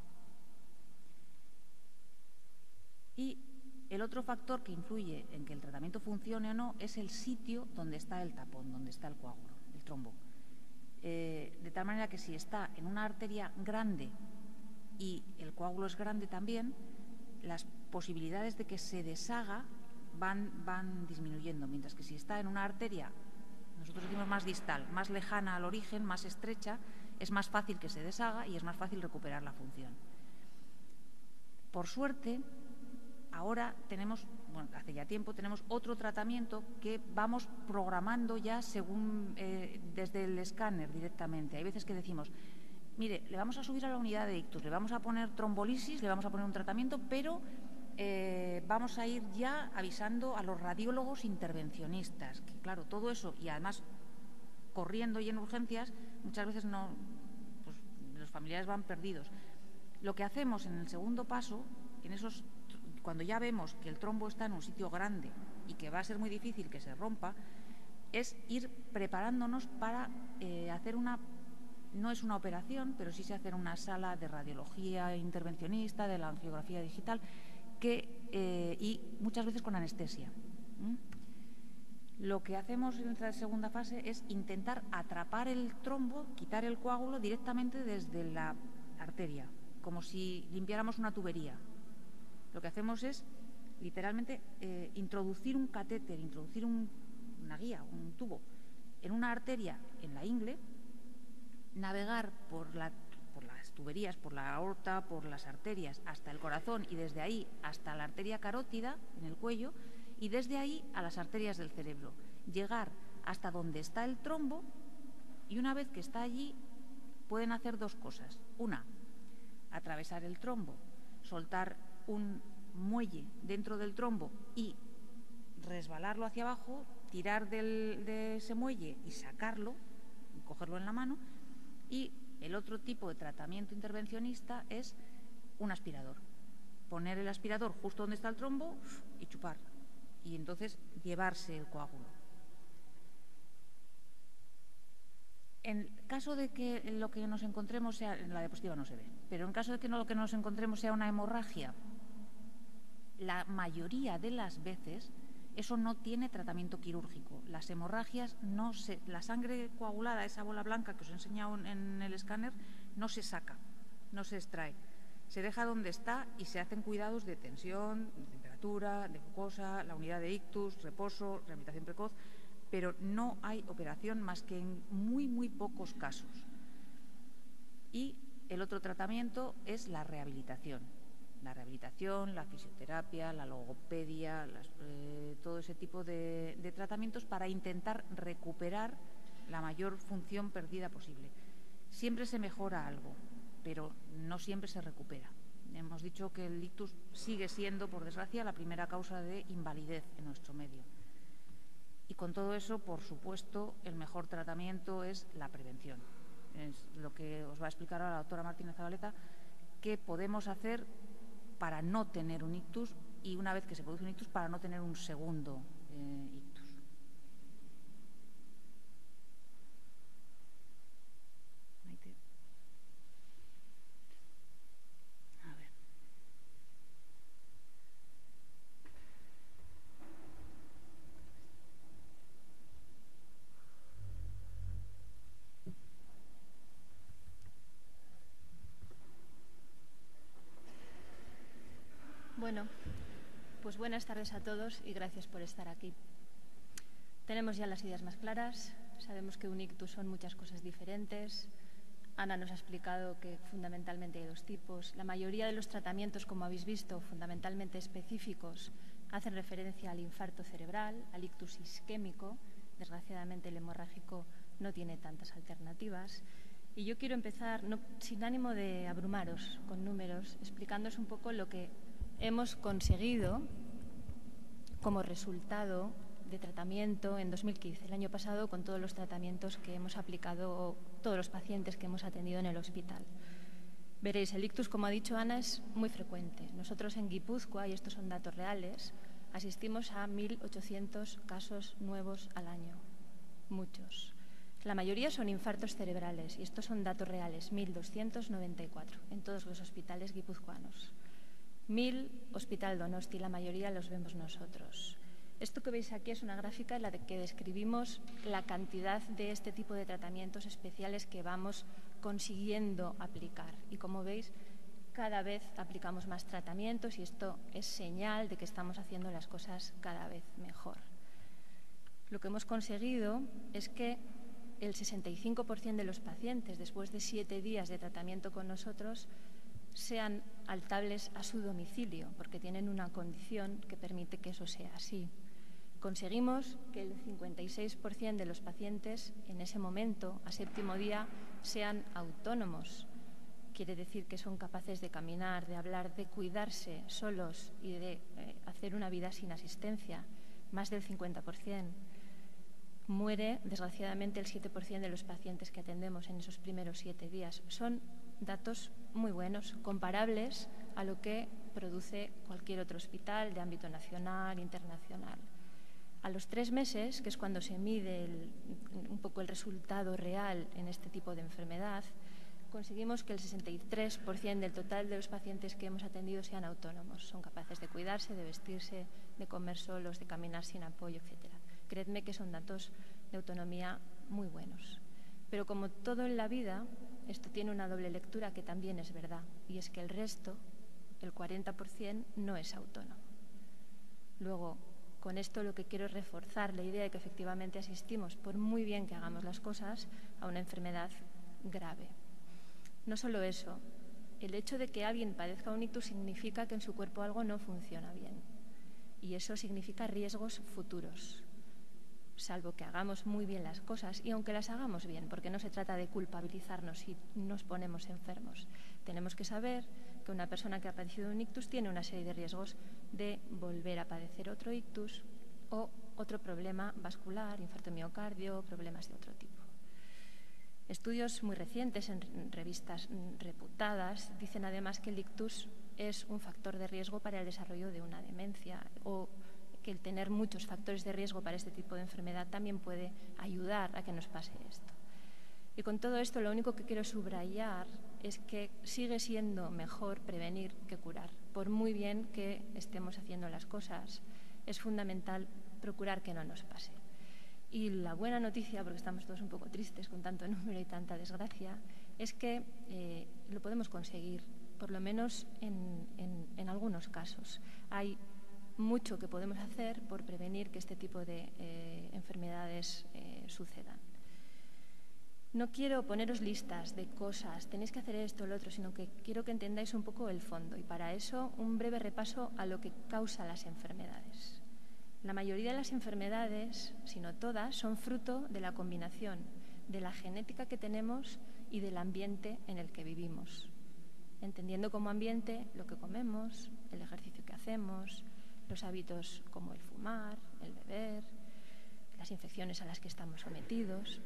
Y el otro factor que influye en que el tratamiento funcione o no es el sitio donde está el tapón, donde está el coágulo, el trombo. Eh, de tal manera que si está en una arteria grande y el coágulo es grande también, las posibilidades de que se deshaga van, van disminuyendo, mientras que si está en una arteria, nosotros decimos más distal, más lejana al origen, más estrecha, es más fácil que se deshaga y es más fácil recuperar la función. Por suerte, ahora tenemos, bueno, hace ya tiempo, tenemos otro tratamiento que vamos programando ya según eh, desde el escáner directamente. Hay veces que decimos, mire, le vamos a subir a la unidad de ictus, le vamos a poner trombolisis, le vamos a poner un tratamiento, pero eh, vamos a ir ya avisando a los radiólogos intervencionistas, que claro, todo eso, y además corriendo y en urgencias, muchas veces no, pues, los familiares van perdidos. Lo que hacemos en el segundo paso, en esos, cuando ya vemos que el trombo está en un sitio grande y que va a ser muy difícil que se rompa, es ir preparándonos para eh, hacer una, no es una operación, pero sí se hace una sala de radiología intervencionista, de la angiografía digital, que, eh, y muchas veces con anestesia. ¿Mm? Lo que hacemos en esta segunda fase es intentar atrapar el trombo, quitar el coágulo directamente desde la arteria, como si limpiáramos una tubería. Lo que hacemos es, literalmente, eh, introducir un catéter, introducir un, una guía, un tubo, en una arteria en la ingle, navegar por, la, por las tuberías, por la aorta, por las arterias, hasta el corazón y desde ahí hasta la arteria carótida en el cuello, y desde ahí a las arterias del cerebro. Llegar hasta donde está el trombo y una vez que está allí pueden hacer dos cosas. Una, atravesar el trombo, soltar un muelle dentro del trombo y resbalarlo hacia abajo, tirar del, de ese muelle y sacarlo, y cogerlo en la mano. Y el otro tipo de tratamiento intervencionista es un aspirador. Poner el aspirador justo donde está el trombo y chupar. Y entonces llevarse el coágulo. En caso de que lo que nos encontremos sea, en la diapositiva no se ve, pero en caso de que no, lo que nos encontremos sea una hemorragia, la mayoría de las veces eso no tiene tratamiento quirúrgico. Las hemorragias no se, la sangre coagulada, esa bola blanca que os he enseñado en el escáner, no se saca, no se extrae. Se deja donde está y se hacen cuidados de tensión, de temperatura, de glucosa, la unidad de ictus, reposo, rehabilitación precoz, pero no hay operación más que en muy, muy pocos casos. Y el otro tratamiento es la rehabilitación. La rehabilitación, la fisioterapia, la logopedia, las, eh, todo ese tipo de, de tratamientos para intentar recuperar la mayor función perdida posible. Siempre se mejora algo, pero no siempre se recupera. Hemos dicho que el ictus sigue siendo, por desgracia, la primera causa de invalidez en nuestro medio. Y con todo eso, por supuesto, el mejor tratamiento es la prevención. Es lo que os va a explicar ahora la doctora Martínez Zabaleta, qué podemos hacer para no tener un ictus y, una vez que se produce un ictus, para no tener un segundo eh, ictus. Bueno, pues buenas tardes a todos y gracias por estar aquí. Tenemos ya las ideas más claras, sabemos que un ictus son muchas cosas diferentes. Ana nos ha explicado que fundamentalmente hay dos tipos. La mayoría de los tratamientos, como habéis visto, fundamentalmente específicos, hacen referencia al infarto cerebral, al ictus isquémico. Desgraciadamente el hemorrágico no tiene tantas alternativas. Y yo quiero empezar, no, sin ánimo de abrumaros con números, explicándoos un poco lo que hemos conseguido como resultado de tratamiento en dos mil quince, el año pasado, con todos los tratamientos que hemos aplicado, todos los pacientes que hemos atendido en el hospital. Veréis, el ictus, como ha dicho Ana, es muy frecuente. Nosotros en Guipúzcoa, y estos son datos reales, asistimos a mil ochocientos casos nuevos al año. Muchos. La mayoría son infartos cerebrales, y estos son datos reales, mil doscientos noventa y cuatro en todos los hospitales guipuzcoanos. Mil Hospital Donosti, la mayoría los vemos nosotros. Esto que veis aquí es una gráfica en la que describimos la cantidad de este tipo de tratamientos especiales que vamos consiguiendo aplicar. Y como veis, cada vez aplicamos más tratamientos y esto es señal de que estamos haciendo las cosas cada vez mejor. Lo que hemos conseguido es que el sesenta y cinco por ciento de los pacientes, después de siete días de tratamiento con nosotros, sean altables a su domicilio, porque tienen una condición que permite que eso sea así. Conseguimos que el cincuenta y seis por ciento de los pacientes en ese momento, a séptimo día, sean autónomos. Quiere decir que son capaces de caminar, de hablar, de cuidarse solos y de eh, hacer una vida sin asistencia. Más del cincuenta por ciento. Muere, desgraciadamente, el siete por ciento de los pacientes que atendemos en esos primeros siete días. Son datos muy buenos, comparables a lo que produce cualquier otro hospital de ámbito nacional, internacional. A los tres meses, que es cuando se mide el, un poco el resultado real en este tipo de enfermedad, conseguimos que el sesenta y tres por ciento del total de los pacientes que hemos atendido sean autónomos. Son capaces de cuidarse, de vestirse, de comer solos, de caminar sin apoyo, etcétera. Creedme que son datos de autonomía muy buenos. Pero como todo en la vida, esto tiene una doble lectura que también es verdad, y es que el resto, el cuarenta por ciento, no es autónomo. Luego, con esto lo que quiero es reforzar la idea de que efectivamente asistimos, por muy bien que hagamos las cosas, a una enfermedad grave. No solo eso, el hecho de que alguien padezca un ictus significa que en su cuerpo algo no funciona bien. Y eso significa riesgos futuros, salvo que hagamos muy bien las cosas, y aunque las hagamos bien, porque no se trata de culpabilizarnos si nos ponemos enfermos. Tenemos que saber que una persona que ha padecido un ictus tiene una serie de riesgos de volver a padecer otro ictus o otro problema vascular, infarto de miocardio, problemas de otro tipo. Estudios muy recientes en revistas reputadas dicen además que el ictus es un factor de riesgo para el desarrollo de una demencia, o que el tener muchos factores de riesgo para este tipo de enfermedad también puede ayudar a que nos pase esto. Y con todo esto lo único que quiero subrayar es que sigue siendo mejor prevenir que curar. Por muy bien que estemos haciendo las cosas, es fundamental procurar que no nos pase. Y la buena noticia, porque estamos todos un poco tristes con tanto número y tanta desgracia, es que eh, lo podemos conseguir, por lo menos en, en, en algunos casos. Hay mucho que podemos hacer por prevenir que este tipo de eh, enfermedades eh, sucedan. No quiero poneros listas de cosas, tenéis que hacer esto o lo otro, sino que quiero que entendáis un poco el fondo, y para eso un breve repaso a lo que causa las enfermedades. La mayoría de las enfermedades, si no todas, son fruto de la combinación de la genética que tenemos y del ambiente en el que vivimos. Entendiendo como ambiente lo que comemos, el ejercicio que hacemos, los hábitos como el fumar, el beber, las infecciones a las que estamos sometidos.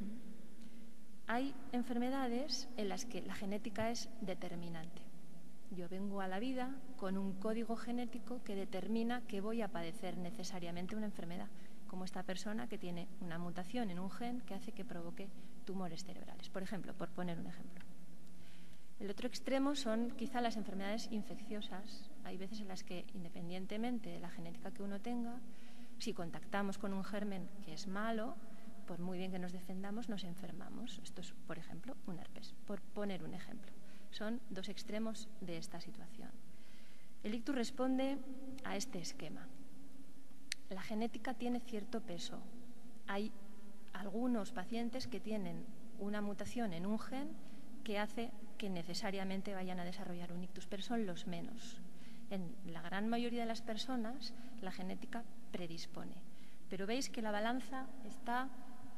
Hay enfermedades en las que la genética es determinante. Yo vengo a la vida con un código genético que determina que voy a padecer necesariamente una enfermedad, como esta persona que tiene una mutación en un gen que hace que provoque tumores cerebrales, por ejemplo, por poner un ejemplo. El otro extremo son quizá las enfermedades infecciosas. Hay veces en las que, independientemente de la genética que uno tenga, si contactamos con un germen que es malo, por muy bien que nos defendamos, nos enfermamos. Esto es, por ejemplo, un herpes, por poner un ejemplo. Son dos extremos de esta situación. El ictus responde a este esquema. La genética tiene cierto peso. Hay algunos pacientes que tienen una mutación en un gen que hace que necesariamente vayan a desarrollar un ictus, pero son los menos. En la gran mayoría de las personas, la genética predispone. Pero veis que la balanza está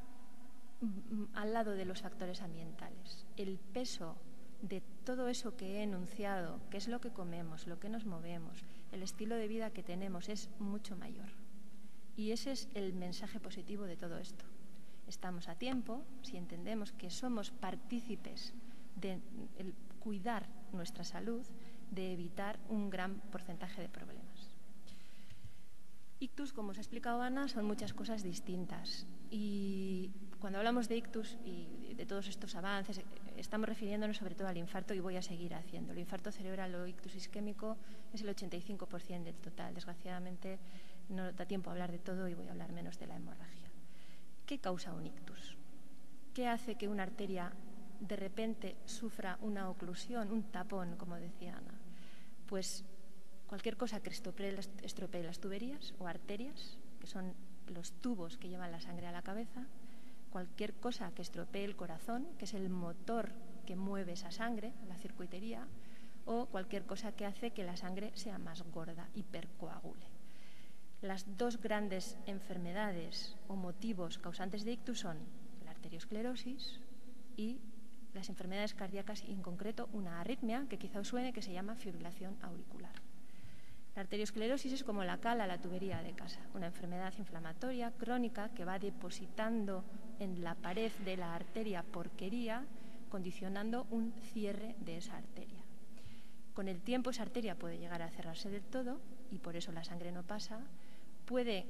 al lado de los factores ambientales. El peso de todo eso que he enunciado, que es lo que comemos, lo que nos movemos, el estilo de vida que tenemos, es mucho mayor. Y ese es el mensaje positivo de todo esto. Estamos a tiempo, si entendemos que somos partícipes de el cuidar nuestra salud, de evitar un gran porcentaje de problemas. Ictus, como os ha explicado Ana, son muchas cosas distintas. Y cuando hablamos de ictus y de todos estos avances, estamos refiriéndonos sobre todo al infarto, y voy a seguir haciendo. El infarto cerebral o ictus isquémico es el ochenta y cinco por ciento del total. Desgraciadamente no da tiempo a hablar de todo y voy a hablar menos de la hemorragia. ¿Qué causa un ictus? ¿Qué hace que una arteria de repente sufra una oclusión, un tapón, como decía Ana? Pues cualquier cosa que estropee las, estropee las tuberías o arterias, que son los tubos que llevan la sangre a la cabeza, cualquier cosa que estropee el corazón, que es el motor que mueve esa sangre, la circuitería, o cualquier cosa que hace que la sangre sea más gorda, hipercoagule. Las dos grandes enfermedades o motivos causantes de ictus son la arteriosclerosis y las enfermedades cardíacas, y en concreto una arritmia que quizá os suene, que se llama fibrilación auricular. La arteriosclerosis es como la cal a la tubería de casa, una enfermedad inflamatoria crónica que va depositando en la pared de la arteria porquería, condicionando un cierre de esa arteria. Con el tiempo esa arteria puede llegar a cerrarse del todo y por eso la sangre no pasa. Puede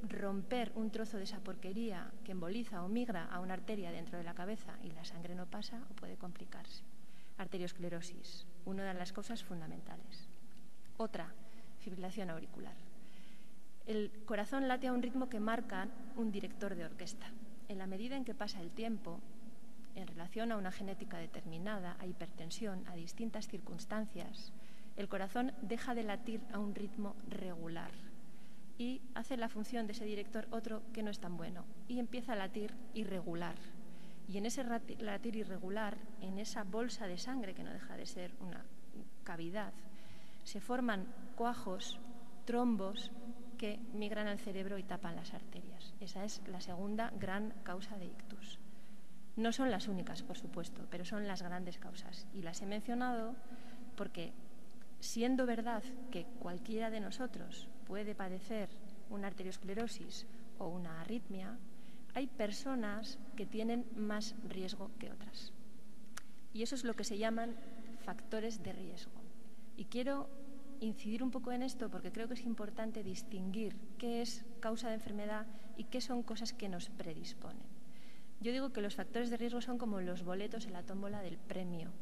romper un trozo de esa porquería que emboliza o migra a una arteria dentro de la cabeza y la sangre no pasa o puede complicarse. Arteriosclerosis, una de las causas fundamentales. Otra, fibrilación auricular. El corazón late a un ritmo que marca un director de orquesta. En la medida en que pasa el tiempo, en relación a una genética determinada, a hipertensión, a distintas circunstancias, el corazón deja de latir a un ritmo regular y hace la función de ese director otro que no es tan bueno y empieza a latir irregular. Y en ese latir irregular, en esa bolsa de sangre, que no deja de ser una cavidad, se forman coágulos, trombos, que migran al cerebro y tapan las arterias. Esa es la segunda gran causa de ictus. No son las únicas, por supuesto, pero son las grandes causas. Y las he mencionado porque, siendo verdad que cualquiera de nosotros puede padecer una arteriosclerosis o una arritmia, hay personas que tienen más riesgo que otras. Y eso es lo que se llaman factores de riesgo. Y quiero incidir un poco en esto porque creo que es importante distinguir qué es causa de enfermedad y qué son cosas que nos predisponen. Yo digo que los factores de riesgo son como los boletos en la tómbola del premio.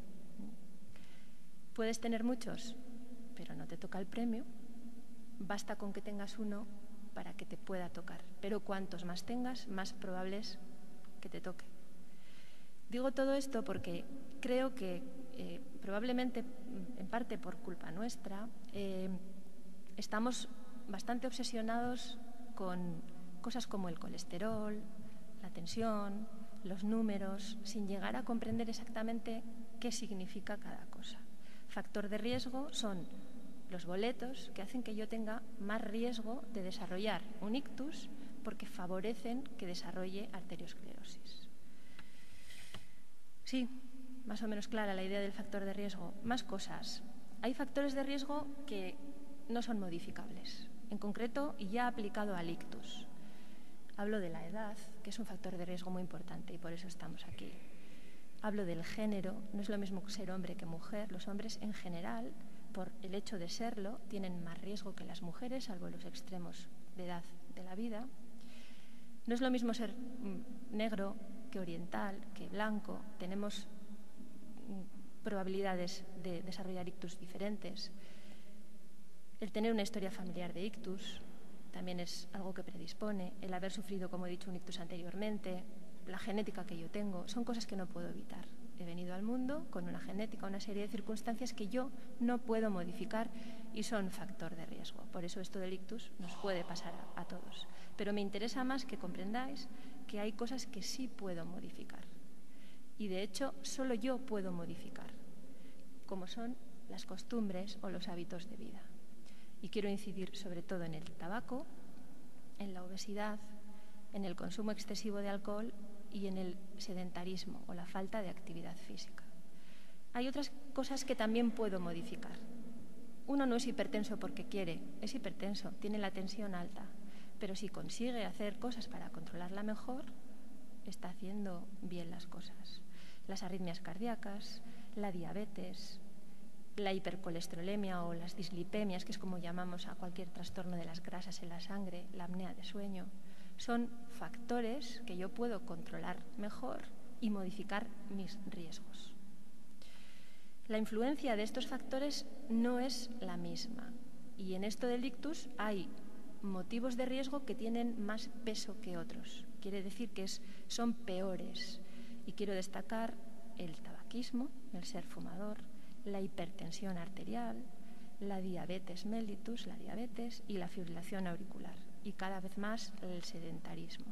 Puedes tener muchos, pero no te toca el premio. Basta con que tengas uno para que te pueda tocar. Pero cuantos más tengas, más probable es que te toque. Digo todo esto porque creo que eh, probablemente, en parte por culpa nuestra, eh, estamos bastante obsesionados con cosas como el colesterol, la tensión, los números, sin llegar a comprender exactamente qué significa cada cosa. Factor de riesgo son los boletos que hacen que yo tenga más riesgo de desarrollar un ictus porque favorecen que desarrolle arteriosclerosis. Sí, más o menos clara la idea del factor de riesgo. Más cosas. Hay factores de riesgo que no son modificables. En concreto, y ya aplicado al ictus. Hablo de la edad, que es un factor de riesgo muy importante y por eso estamos aquí. Hablo del género, no es lo mismo ser hombre que mujer. Los hombres en general, por el hecho de serlo, tienen más riesgo que las mujeres, salvo los extremos de edad de la vida. No es lo mismo ser negro que oriental, que blanco. Tenemos probabilidades de desarrollar ictus diferentes. El tener una historia familiar de ictus también es algo que predispone. El haber sufrido, como he dicho, un ictus anteriormente, la genética que yo tengo, son cosas que no puedo evitar. He venido al mundo con una genética, una serie de circunstancias que yo no puedo modificar y son factor de riesgo. Por eso esto del ictus nos puede pasar a, a todos. Pero me interesa más que comprendáis que hay cosas que sí puedo modificar. Y de hecho, solo yo puedo modificar, como son las costumbres o los hábitos de vida. Y quiero incidir sobre todo en el tabaco, en la obesidad, en el consumo excesivo de alcohol y en el sedentarismo o la falta de actividad física. Hay otras cosas que también puedo modificar. Uno no es hipertenso porque quiere, es hipertenso, tiene la tensión alta, pero si consigue hacer cosas para controlarla mejor, está haciendo bien las cosas. Las arritmias cardíacas, la diabetes, la hipercolesterolemia o las dislipemias, que es como llamamos a cualquier trastorno de las grasas en la sangre, la apnea de sueño, son factores que yo puedo controlar mejor y modificar mis riesgos. La influencia de estos factores no es la misma y en esto del ictus hay motivos de riesgo que tienen más peso que otros. Quiere decir que es, son peores y quiero destacar el tabaquismo, el ser fumador, la hipertensión arterial, la diabetes mellitus, la diabetes y la fibrilación auricular. Y cada vez más el sedentarismo.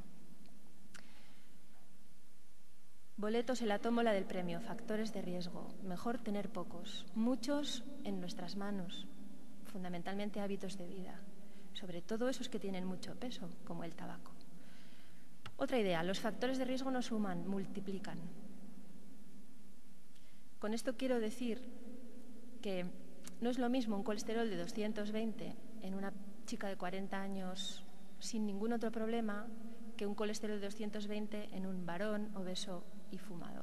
Boletos en la tómbola del premio, factores de riesgo. Mejor tener pocos, muchos en nuestras manos, fundamentalmente hábitos de vida, sobre todo esos que tienen mucho peso, como el tabaco. Otra idea, los factores de riesgo no suman, multiplican. Con esto quiero decir que no es lo mismo un colesterol de doscientos veinte en una chica de cuarenta años sin ningún otro problema que un colesterol de doscientos veinte en un varón obeso y fumador.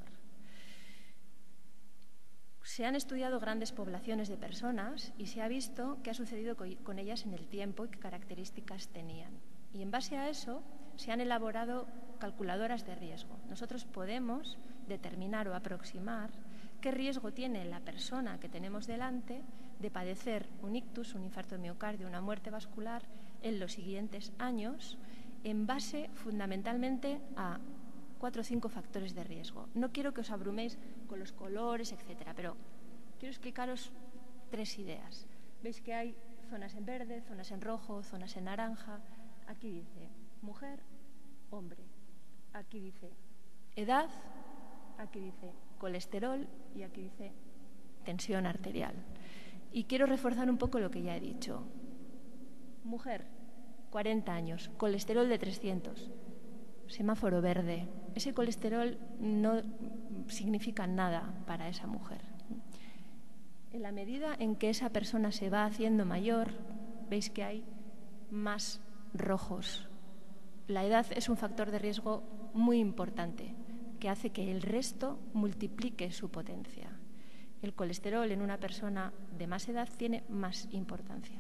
Se han estudiado grandes poblaciones de personas y se ha visto qué ha sucedido con ellas en el tiempo y qué características tenían. Y en base a eso se han elaborado calculadoras de riesgo. Nosotros podemos determinar o aproximar qué riesgo tiene la persona que tenemos delante de padecer un ictus, un infarto de miocardio, una muerte vascular en los siguientes años, en base fundamentalmente a cuatro o cinco factores de riesgo. No quiero que os abruméis con los colores, etcétera, pero quiero explicaros tres ideas. Veis que hay zonas en verde, zonas en rojo, zonas en naranja. Aquí dice mujer, hombre. Aquí dice edad, aquí dice colesterol y aquí dice tensión arterial. Y quiero reforzar un poco lo que ya he dicho. Mujer, cuarenta años, colesterol de trescientos, semáforo verde. Ese colesterol no significa nada para esa mujer. En la medida en que esa persona se va haciendo mayor, veis que hay más rojos. La edad es un factor de riesgo muy importante que hace que el resto multiplique su potencia. El colesterol en una persona de más edad tiene más importancia.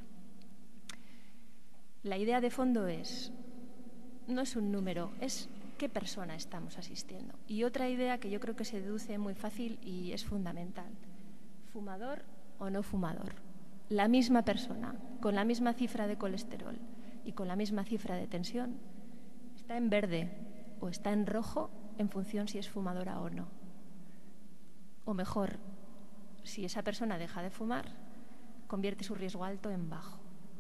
La idea de fondo es, no es un número, es qué persona estamos asistiendo. Y otra idea que yo creo que se deduce muy fácil y es fundamental. Fumador o no fumador. La misma persona, con la misma cifra de colesterol y con la misma cifra de tensión, está en verde o está en rojo en función si es fumadora o no. O mejor, si esa persona deja de fumar, convierte su riesgo alto en bajo.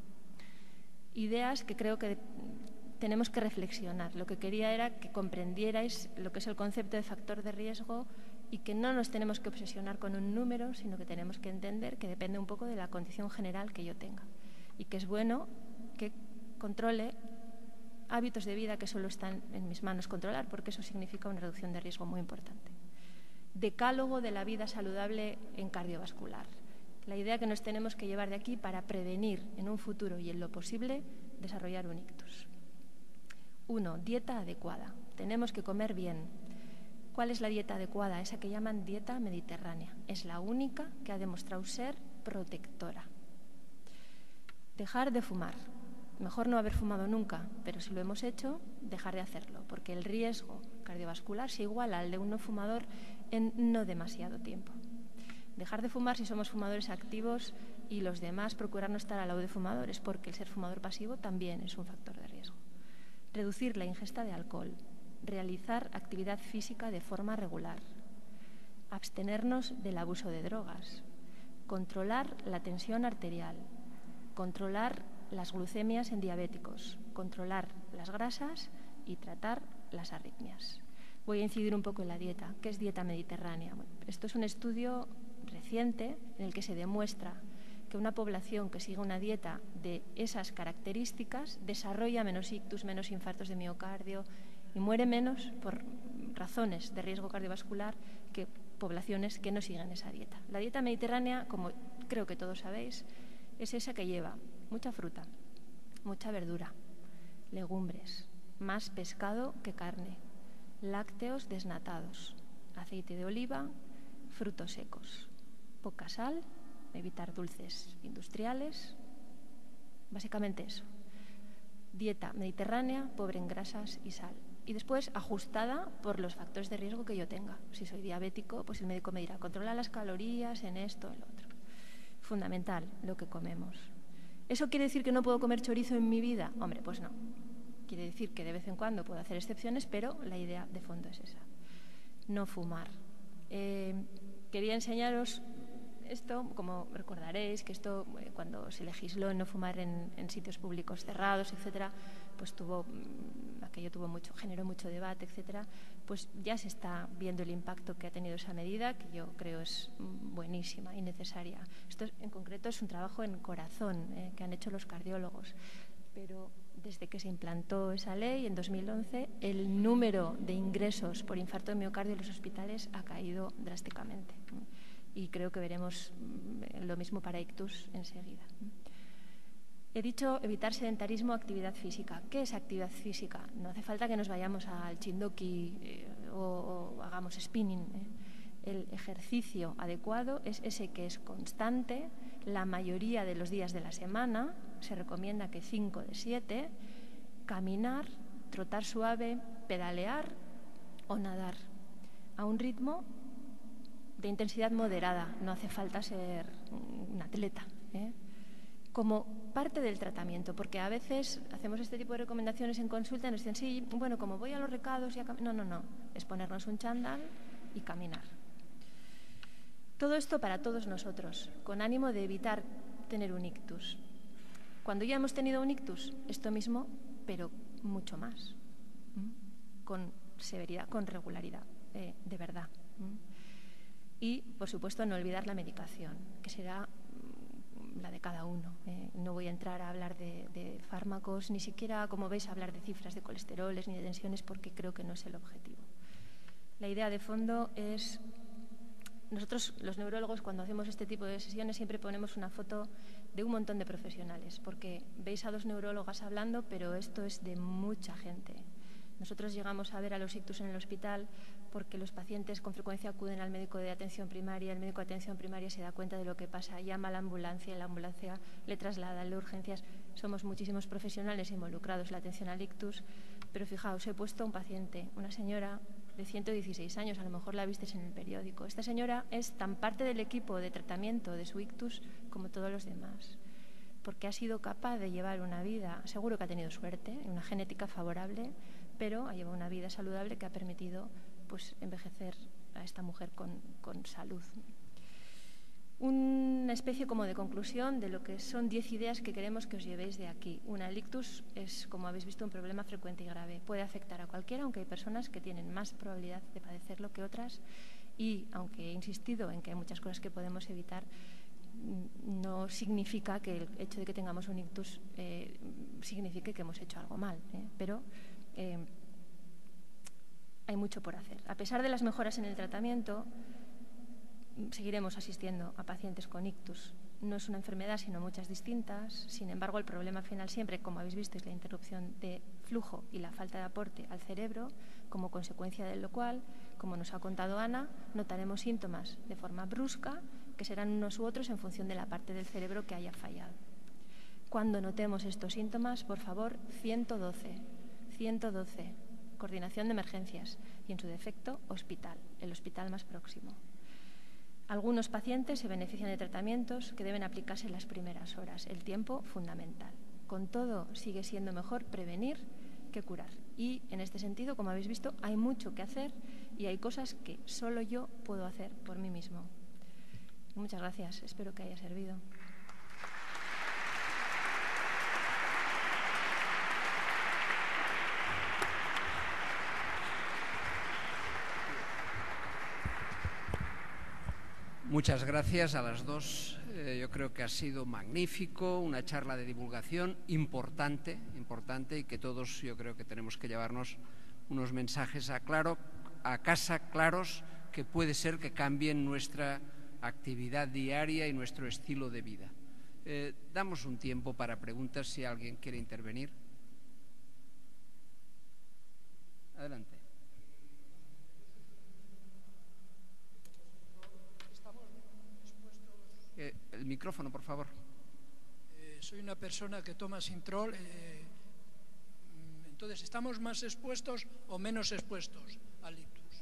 Ideas que creo que tenemos que reflexionar. Lo que quería era que comprendierais lo que es el concepto de factor de riesgo y que no nos tenemos que obsesionar con un número, sino que tenemos que entender que depende un poco de la condición general que yo tenga y que es bueno que controle hábitos de vida que solo están en mis manos controlar, porque eso significa una reducción de riesgo muy importante. Decálogo de la vida saludable en cardiovascular. La idea que nos tenemos que llevar de aquí para prevenir en un futuro y en lo posible desarrollar un ictus. Uno, dieta adecuada. Tenemos que comer bien. ¿Cuál es la dieta adecuada? Esa que llaman dieta mediterránea. Es la única que ha demostrado ser protectora. Dejar de fumar. Mejor no haber fumado nunca, pero si lo hemos hecho, dejar de hacerlo, porque el riesgo cardiovascular se iguala al de un no fumador en no demasiado tiempo. Dejar de fumar si somos fumadores activos y los demás procurar no estar al lado de fumadores, porque el ser fumador pasivo también es un factor de riesgo. Reducir la ingesta de alcohol, realizar actividad física de forma regular, abstenernos del abuso de drogas, controlar la tensión arterial, controlar las glucemias en diabéticos, controlar las grasas y tratar las arritmias. Voy a incidir un poco en la dieta. ¿Qué es dieta mediterránea? Bueno, esto es un estudio reciente en el que se demuestra que una población que sigue una dieta de esas características desarrolla menos ictus, menos infartos de miocardio y muere menos por razones de riesgo cardiovascular que poblaciones que no siguen esa dieta. La dieta mediterránea, como creo que todos sabéis, es esa que lleva mucha fruta, mucha verdura, legumbres, más pescado que carne, lácteos desnatados, aceite de oliva, frutos secos, poca sal, evitar dulces industriales, básicamente eso. Dieta mediterránea, pobre en grasas y sal. Y después ajustada por los factores de riesgo que yo tenga. Si soy diabético, pues el médico me dirá, controla las calorías en esto, en lo otro. Fundamental lo que comemos. ¿Eso quiere decir que no puedo comer chorizo en mi vida? Hombre, pues no. Quiere decir que de vez en cuando puedo hacer excepciones, pero la idea de fondo es esa. No fumar. Eh, quería enseñaros esto, como recordaréis, que esto eh, cuando se legisló en no fumar en, en sitios públicos cerrados, etcétera, pues tuvo, aquello tuvo mucho, generó mucho debate, etcétera, pues ya se está viendo el impacto que ha tenido esa medida, que yo creo es buenísima y necesaria. Esto en concreto es un trabajo en corazón eh, que han hecho los cardiólogos, pero desde que se implantó esa ley en dos mil once, el número de ingresos por infarto de miocardio en los hospitales ha caído drásticamente. Y creo que veremos lo mismo para ictus enseguida. He dicho evitar sedentarismo, actividad física. ¿Qué es actividad física? No hace falta que nos vayamos al chindoki eh, o, o hagamos spinning. Eh. El ejercicio adecuado es ese que es constante. La mayoría de los días de la semana, se recomienda que cinco de siete, caminar, trotar suave, pedalear o nadar a un ritmo de intensidad moderada. No hace falta ser un atleta, ¿eh? Como parte del tratamiento, porque a veces hacemos este tipo de recomendaciones en consulta y nos dicen, sí, bueno, como voy a los recados y a cam-". No, no, no, es ponernos un chándal y caminar. Todo esto para todos nosotros, con ánimo de evitar tener un ictus. Cuando ya hemos tenido un ictus, esto mismo, pero mucho más, ¿m? Con severidad, con regularidad, eh, de verdad. ¿m? Y, por supuesto, no olvidar la medicación, que será la de cada uno. Eh, no voy a entrar a hablar de, de fármacos, ni siquiera, como veis, a hablar de cifras de colesteroles ni de tensiones, porque creo que no es el objetivo. La idea de fondo es... Nosotros, los neurólogos, cuando hacemos este tipo de sesiones, siempre ponemos una foto de un montón de profesionales, porque veis a dos neurólogas hablando, pero esto es de mucha gente. Nosotros llegamos a ver a los ictus en el hospital porque los pacientes con frecuencia acuden al médico de atención primaria, el médico de atención primaria se da cuenta de lo que pasa, llama a la ambulancia y la ambulancia le traslada, le urgencias. Somos muchísimos profesionales involucrados en la atención al ictus, pero fijaos, he puesto a un paciente, una señora de ciento dieciséis años, a lo mejor la visteis en el periódico. Esta señora es tan parte del equipo de tratamiento de su ictus como todos los demás, porque ha sido capaz de llevar una vida, seguro que ha tenido suerte, una genética favorable, pero ha llevado una vida saludable que ha permitido pues, envejecer a esta mujer con, con salud. Una especie como de conclusión de lo que son diez ideas que queremos que os llevéis de aquí. Una, el ictus es, como habéis visto, un problema frecuente y grave. Puede afectar a cualquiera, aunque hay personas que tienen más probabilidad de padecerlo que otras. Y, aunque he insistido en que hay muchas cosas que podemos evitar, no significa que el hecho de que tengamos un ictus eh, signifique que hemos hecho algo mal, ¿eh? Pero eh, hay mucho por hacer. A pesar de las mejoras en el tratamiento, seguiremos asistiendo a pacientes con ictus. No es una enfermedad, sino muchas distintas. Sin embargo, el problema final siempre, como habéis visto, es la interrupción de flujo y la falta de aporte al cerebro, como consecuencia de lo cual, como nos ha contado Ana, notaremos síntomas de forma brusca, que serán unos u otros en función de la parte del cerebro que haya fallado. Cuando notemos estos síntomas, por favor, ciento doce, ciento doce, coordinación de emergencias y, en su defecto, hospital, el hospital más próximo. Algunos pacientes se benefician de tratamientos que deben aplicarse en las primeras horas, el tiempo fundamental. Con todo, sigue siendo mejor prevenir que curar. Y, en este sentido, como habéis visto, hay mucho que hacer y hay cosas que solo yo puedo hacer por mí mismo. Muchas gracias, espero que haya servido. Muchas gracias a las dos. Eh, yo creo que ha sido magnífico, una charla de divulgación importante, importante y que todos yo creo que tenemos que llevarnos unos mensajes a, claro, a casa claros que puede ser que cambien nuestra actividad diaria y nuestro estilo de vida. Eh, damos un tiempo para preguntas si alguien quiere intervenir. Adelante. Eh, el micrófono, por favor. Eh, soy una persona que toma Sintrol. Eh, entonces, ¿estamos más expuestos o menos expuestos al ictus?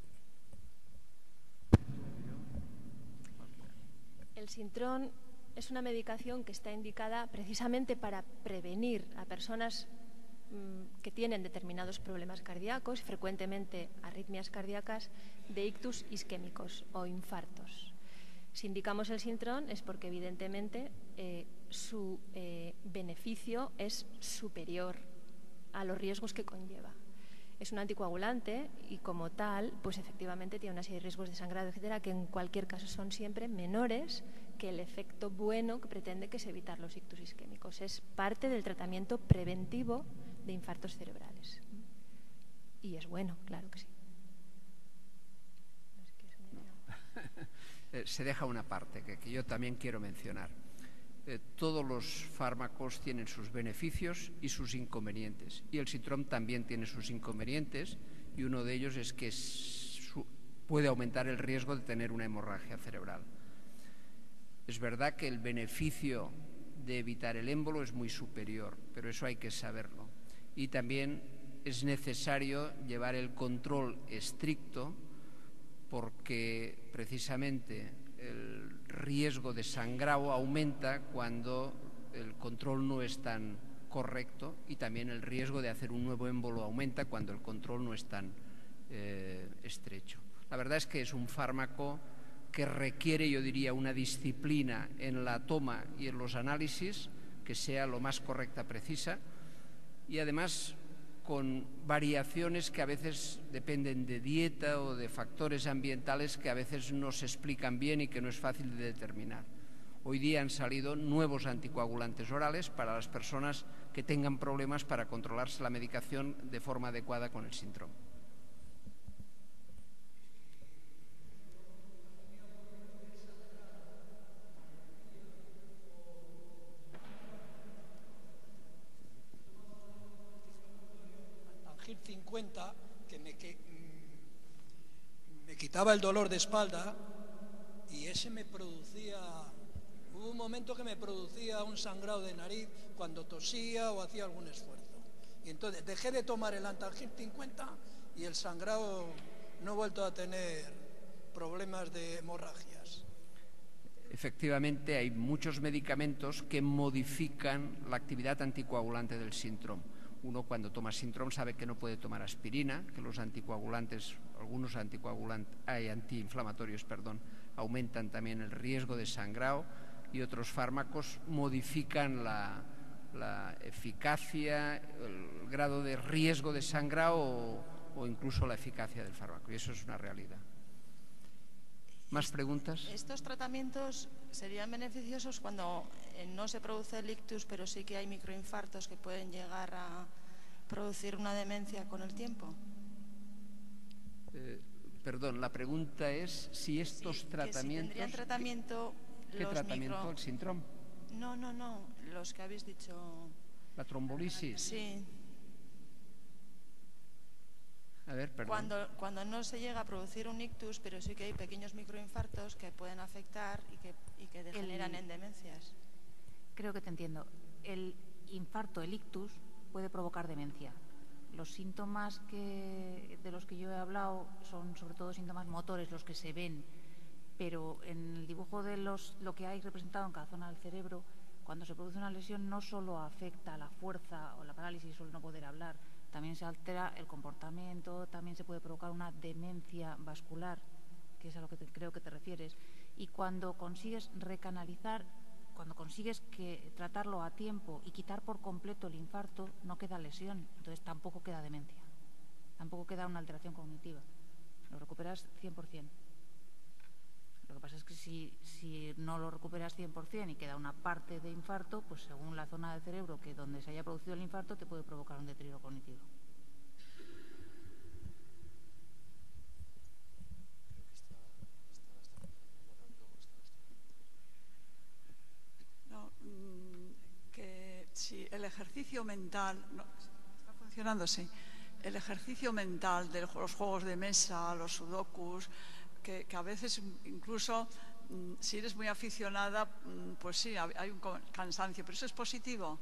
El Sintrón es una medicación que está indicada precisamente para prevenir a personas mmm, que tienen determinados problemas cardíacos, frecuentemente arritmias cardíacas, de ictus isquémicos o infartos. Si indicamos el Sintrón es porque evidentemente eh, su eh, beneficio es superior a los riesgos que conlleva. Es un anticoagulante y como tal, pues efectivamente tiene una serie de riesgos de sangrado, etcétera, que en cualquier caso son siempre menores que el efecto bueno que pretende, que es evitar los ictus isquémicos. Es parte del tratamiento preventivo de infartos cerebrales. Y es bueno, claro que sí. No sé qué es una idea. Se deja una parte que, que yo también quiero mencionar. Eh, todos los fármacos tienen sus beneficios y sus inconvenientes. Y el Sintrón también tiene sus inconvenientes y uno de ellos es que su, puede aumentar el riesgo de tener una hemorragia cerebral. Es verdad que el beneficio de evitar el émbolo es muy superior, pero eso hay que saberlo. y también es necesario llevar el control estricto porque precisamente el riesgo de sangrado aumenta cuando el control no es tan correcto y también el riesgo de hacer un nuevo émbolo aumenta cuando el control no es tan eh, estrecho. La verdad es que es un fármaco que requiere, yo diría, una disciplina en la toma y en los análisis que sea lo más correcta, precisa, y además con variaciones que a veces dependen de dieta o de factores ambientales que a veces no se explican bien y que no es fácil de determinar. Hoy día han salido nuevos anticoagulantes orales para las personas que tengan problemas para controlarse la medicación de forma adecuada con el síndrome. cincuenta que me, que me quitaba el dolor de espalda y ese me producía, hubo un momento que me producía un sangrado de nariz cuando tosía o hacía algún esfuerzo. Y entonces dejé de tomar el Antalgin cincuenta y el sangrado no he vuelto a tener problemas de hemorragias. Efectivamente, hay muchos medicamentos que modifican la actividad anticoagulante del síndrome. Uno cuando toma síndrome sabe que no puede tomar aspirina, que los anticoagulantes, algunos anticoagulantes, hay antiinflamatorios, perdón, aumentan también el riesgo de sangrado y otros fármacos modifican la, la eficacia, el grado de riesgo de sangrado o, o incluso la eficacia del fármaco, y eso es una realidad. ¿Más preguntas? ¿Estos tratamientos serían beneficiosos cuando eh, no se produce el ictus, pero sí que hay microinfartos que pueden llegar a producir una demencia con el tiempo? Eh, perdón, la pregunta es si estos sí, tratamientos... Que si tendrían tratamiento... ¿Qué los tratamiento? micro... ¿El síndrome? No, no, no, los que habéis dicho... ¿La trombolisis? Sí. A ver, perdón. Cuando, cuando no se llega a producir un ictus, pero sí que hay pequeños microinfartos que pueden afectar y que, y que degeneran el, en demencias. Creo que te entiendo. El infarto, el ictus, puede provocar demencia. Los síntomas que, de los que yo he hablado son sobre todo síntomas motores, los que se ven, pero en el dibujo de los, lo que hay representado en cada zona del cerebro, cuando se produce una lesión no solo afecta la fuerza o la parálisis o el no poder hablar, también se altera el comportamiento, también se puede provocar una demencia vascular, que es a lo que te, creo que te refieres. Y cuando consigues recanalizar, cuando consigues que tratarlo a tiempo y quitar por completo el infarto, no queda lesión, entonces tampoco queda demencia, tampoco queda una alteración cognitiva. Lo recuperas cien por cien. Lo que pasa es que si, si no lo recuperas cien por cien y queda una parte de infarto, pues según la zona del cerebro que donde se haya producido el infarto te puede provocar un deterioro cognitivo. No, que si el ejercicio mental, no, está funcionando, sí, el ejercicio mental de los juegos de mesa, los sudokus, Que, que a veces incluso mmm, si eres muy aficionada, mmm, pues sí, hay un cansancio, pero eso es positivo.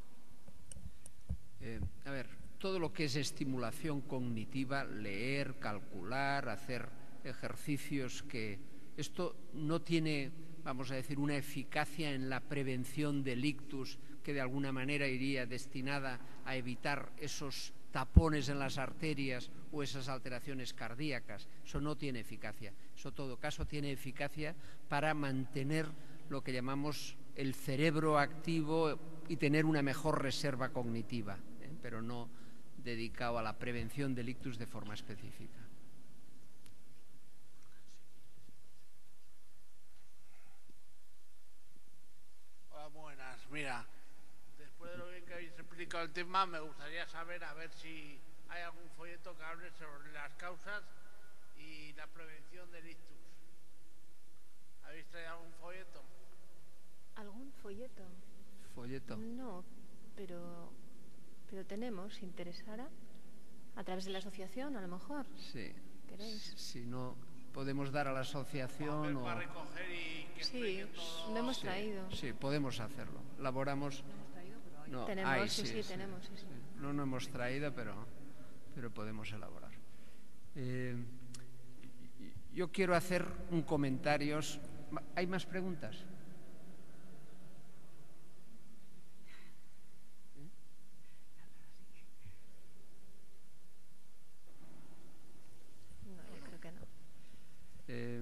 Eh, a ver, todo lo que es estimulación cognitiva, leer, calcular, hacer ejercicios que... Esto no tiene, vamos a decir, una eficacia en la prevención del ictus que de alguna manera iría destinada a evitar esos tapones en las arterias o esas alteraciones cardíacas. Eso no tiene eficacia. Eso, en todo caso, tiene eficacia para mantener lo que llamamos el cerebro activo y tener una mejor reserva cognitiva, ¿eh? Pero no dedicado a la prevención del ictus de forma específica. Hola, buenas. Mira, después de lo bien que habéis explicado el tema, me gustaría saber a ver si hay algún folleto que hable sobre las causas y la prevención del ictus. ¿Habéis traído algún folleto? ¿Algún folleto? ¿Folleto? No, pero, pero tenemos, si interesara, a través de la asociación, a lo mejor. Sí. ¿Queréis? Si no, podemos dar a la asociación o... Para recoger y que sí, todo... lo hemos sí, traído. Sí, podemos hacerlo. Elaboramos... Lo hemos traído, pero hay. No, Tenemos, hay, sí, sí, tenemos, sí, sí. No, no hemos traído, pero, pero podemos elaborar. Eh, yo quiero hacer un comentario. ¿Hay más preguntas? No, yo creo que no. Eh,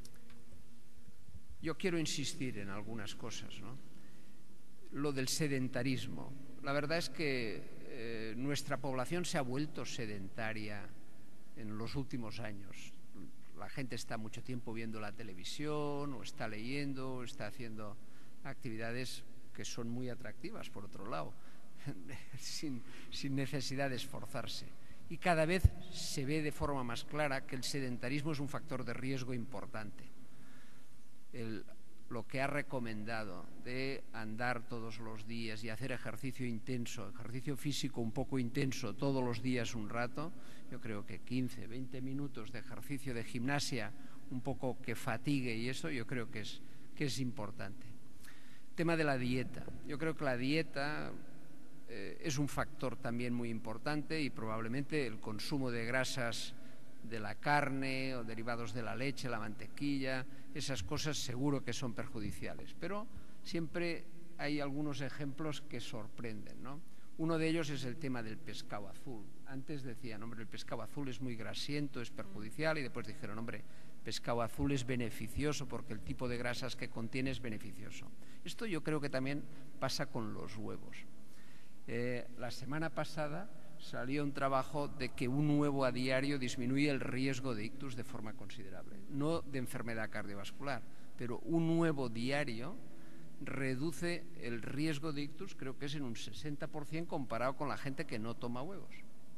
yo quiero insistir en algunas cosas, ¿no? Lo del sedentarismo. La verdad es que eh, nuestra población se ha vuelto sedentaria en los últimos años. La gente está mucho tiempo viendo la televisión, o está leyendo, o está haciendo actividades que son muy atractivas, por otro lado, sin, sin necesidad de esforzarse. Y cada vez se ve de forma más clara que el sedentarismo es un factor de riesgo importante. El, lo que ha recomendado de andar todos los días y hacer ejercicio intenso, ejercicio físico un poco intenso todos los días un rato, yo creo que quince, veinte minutos de ejercicio de gimnasia un poco que fatigue y eso yo creo que es, que es importante. Tema de la dieta. Yo creo que la dieta eh, es un factor también muy importante y probablemente el consumo de grasas de la carne o derivados de la leche, la mantequilla, esas cosas seguro que son perjudiciales. Pero siempre hay algunos ejemplos que sorprenden, ¿no? Uno de ellos es el tema del pescado azul. Antes decían, hombre, el pescado azul es muy grasiento, es perjudicial, y después dijeron, hombre, pescado azul es beneficioso porque el tipo de grasas que contiene es beneficioso. Esto yo creo que también pasa con los huevos. Eh, la semana pasada salió un trabajo de que un huevo a diario disminuye el riesgo de ictus de forma considerable. No de enfermedad cardiovascular, pero un huevo diario reduce el riesgo de ictus, creo que es en un sesenta por ciento comparado con la gente que no toma huevos.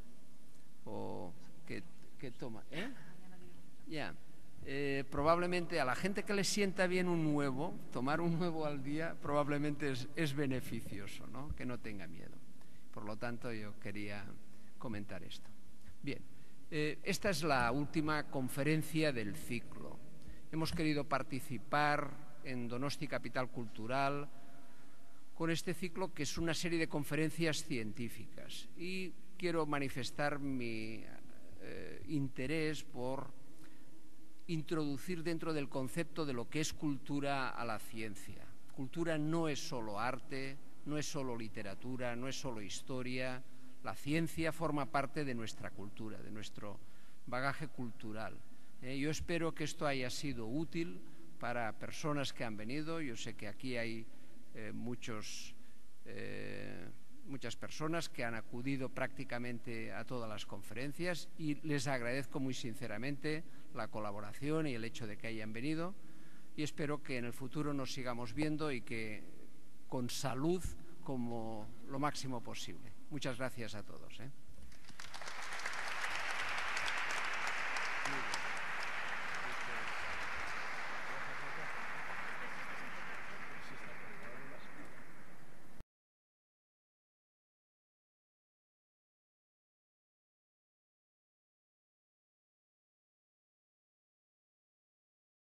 O que, que toma, ¿eh? Ya. Eh, probablemente a la gente que le sienta bien un huevo, tomar un huevo al día probablemente es, es beneficioso, ¿no? Que no tenga miedo. Por lo tanto, yo quería comentar esto. Bien, eh, esta es la última conferencia del ciclo. Hemos querido participar en Donosti Capital Cultural con este ciclo, que es una serie de conferencias científicas. Y quiero manifestar mi eh, interés por introducir dentro del concepto de lo que es cultura a la ciencia. Cultura no es solo arte, no es solo literatura, no es solo historia. La ciencia forma parte de nuestra cultura, de nuestro bagaje cultural. Eh, yo espero que esto haya sido útil para personas que han venido. Yo sé que aquí hay eh, muchos, eh, muchas personas que han acudido prácticamente a todas las conferencias y les agradezco muy sinceramente la colaboración y el hecho de que hayan venido, y espero que en el futuro nos sigamos viendo y que con salud como lo máximo posible. Muchas gracias a todos, ¿eh?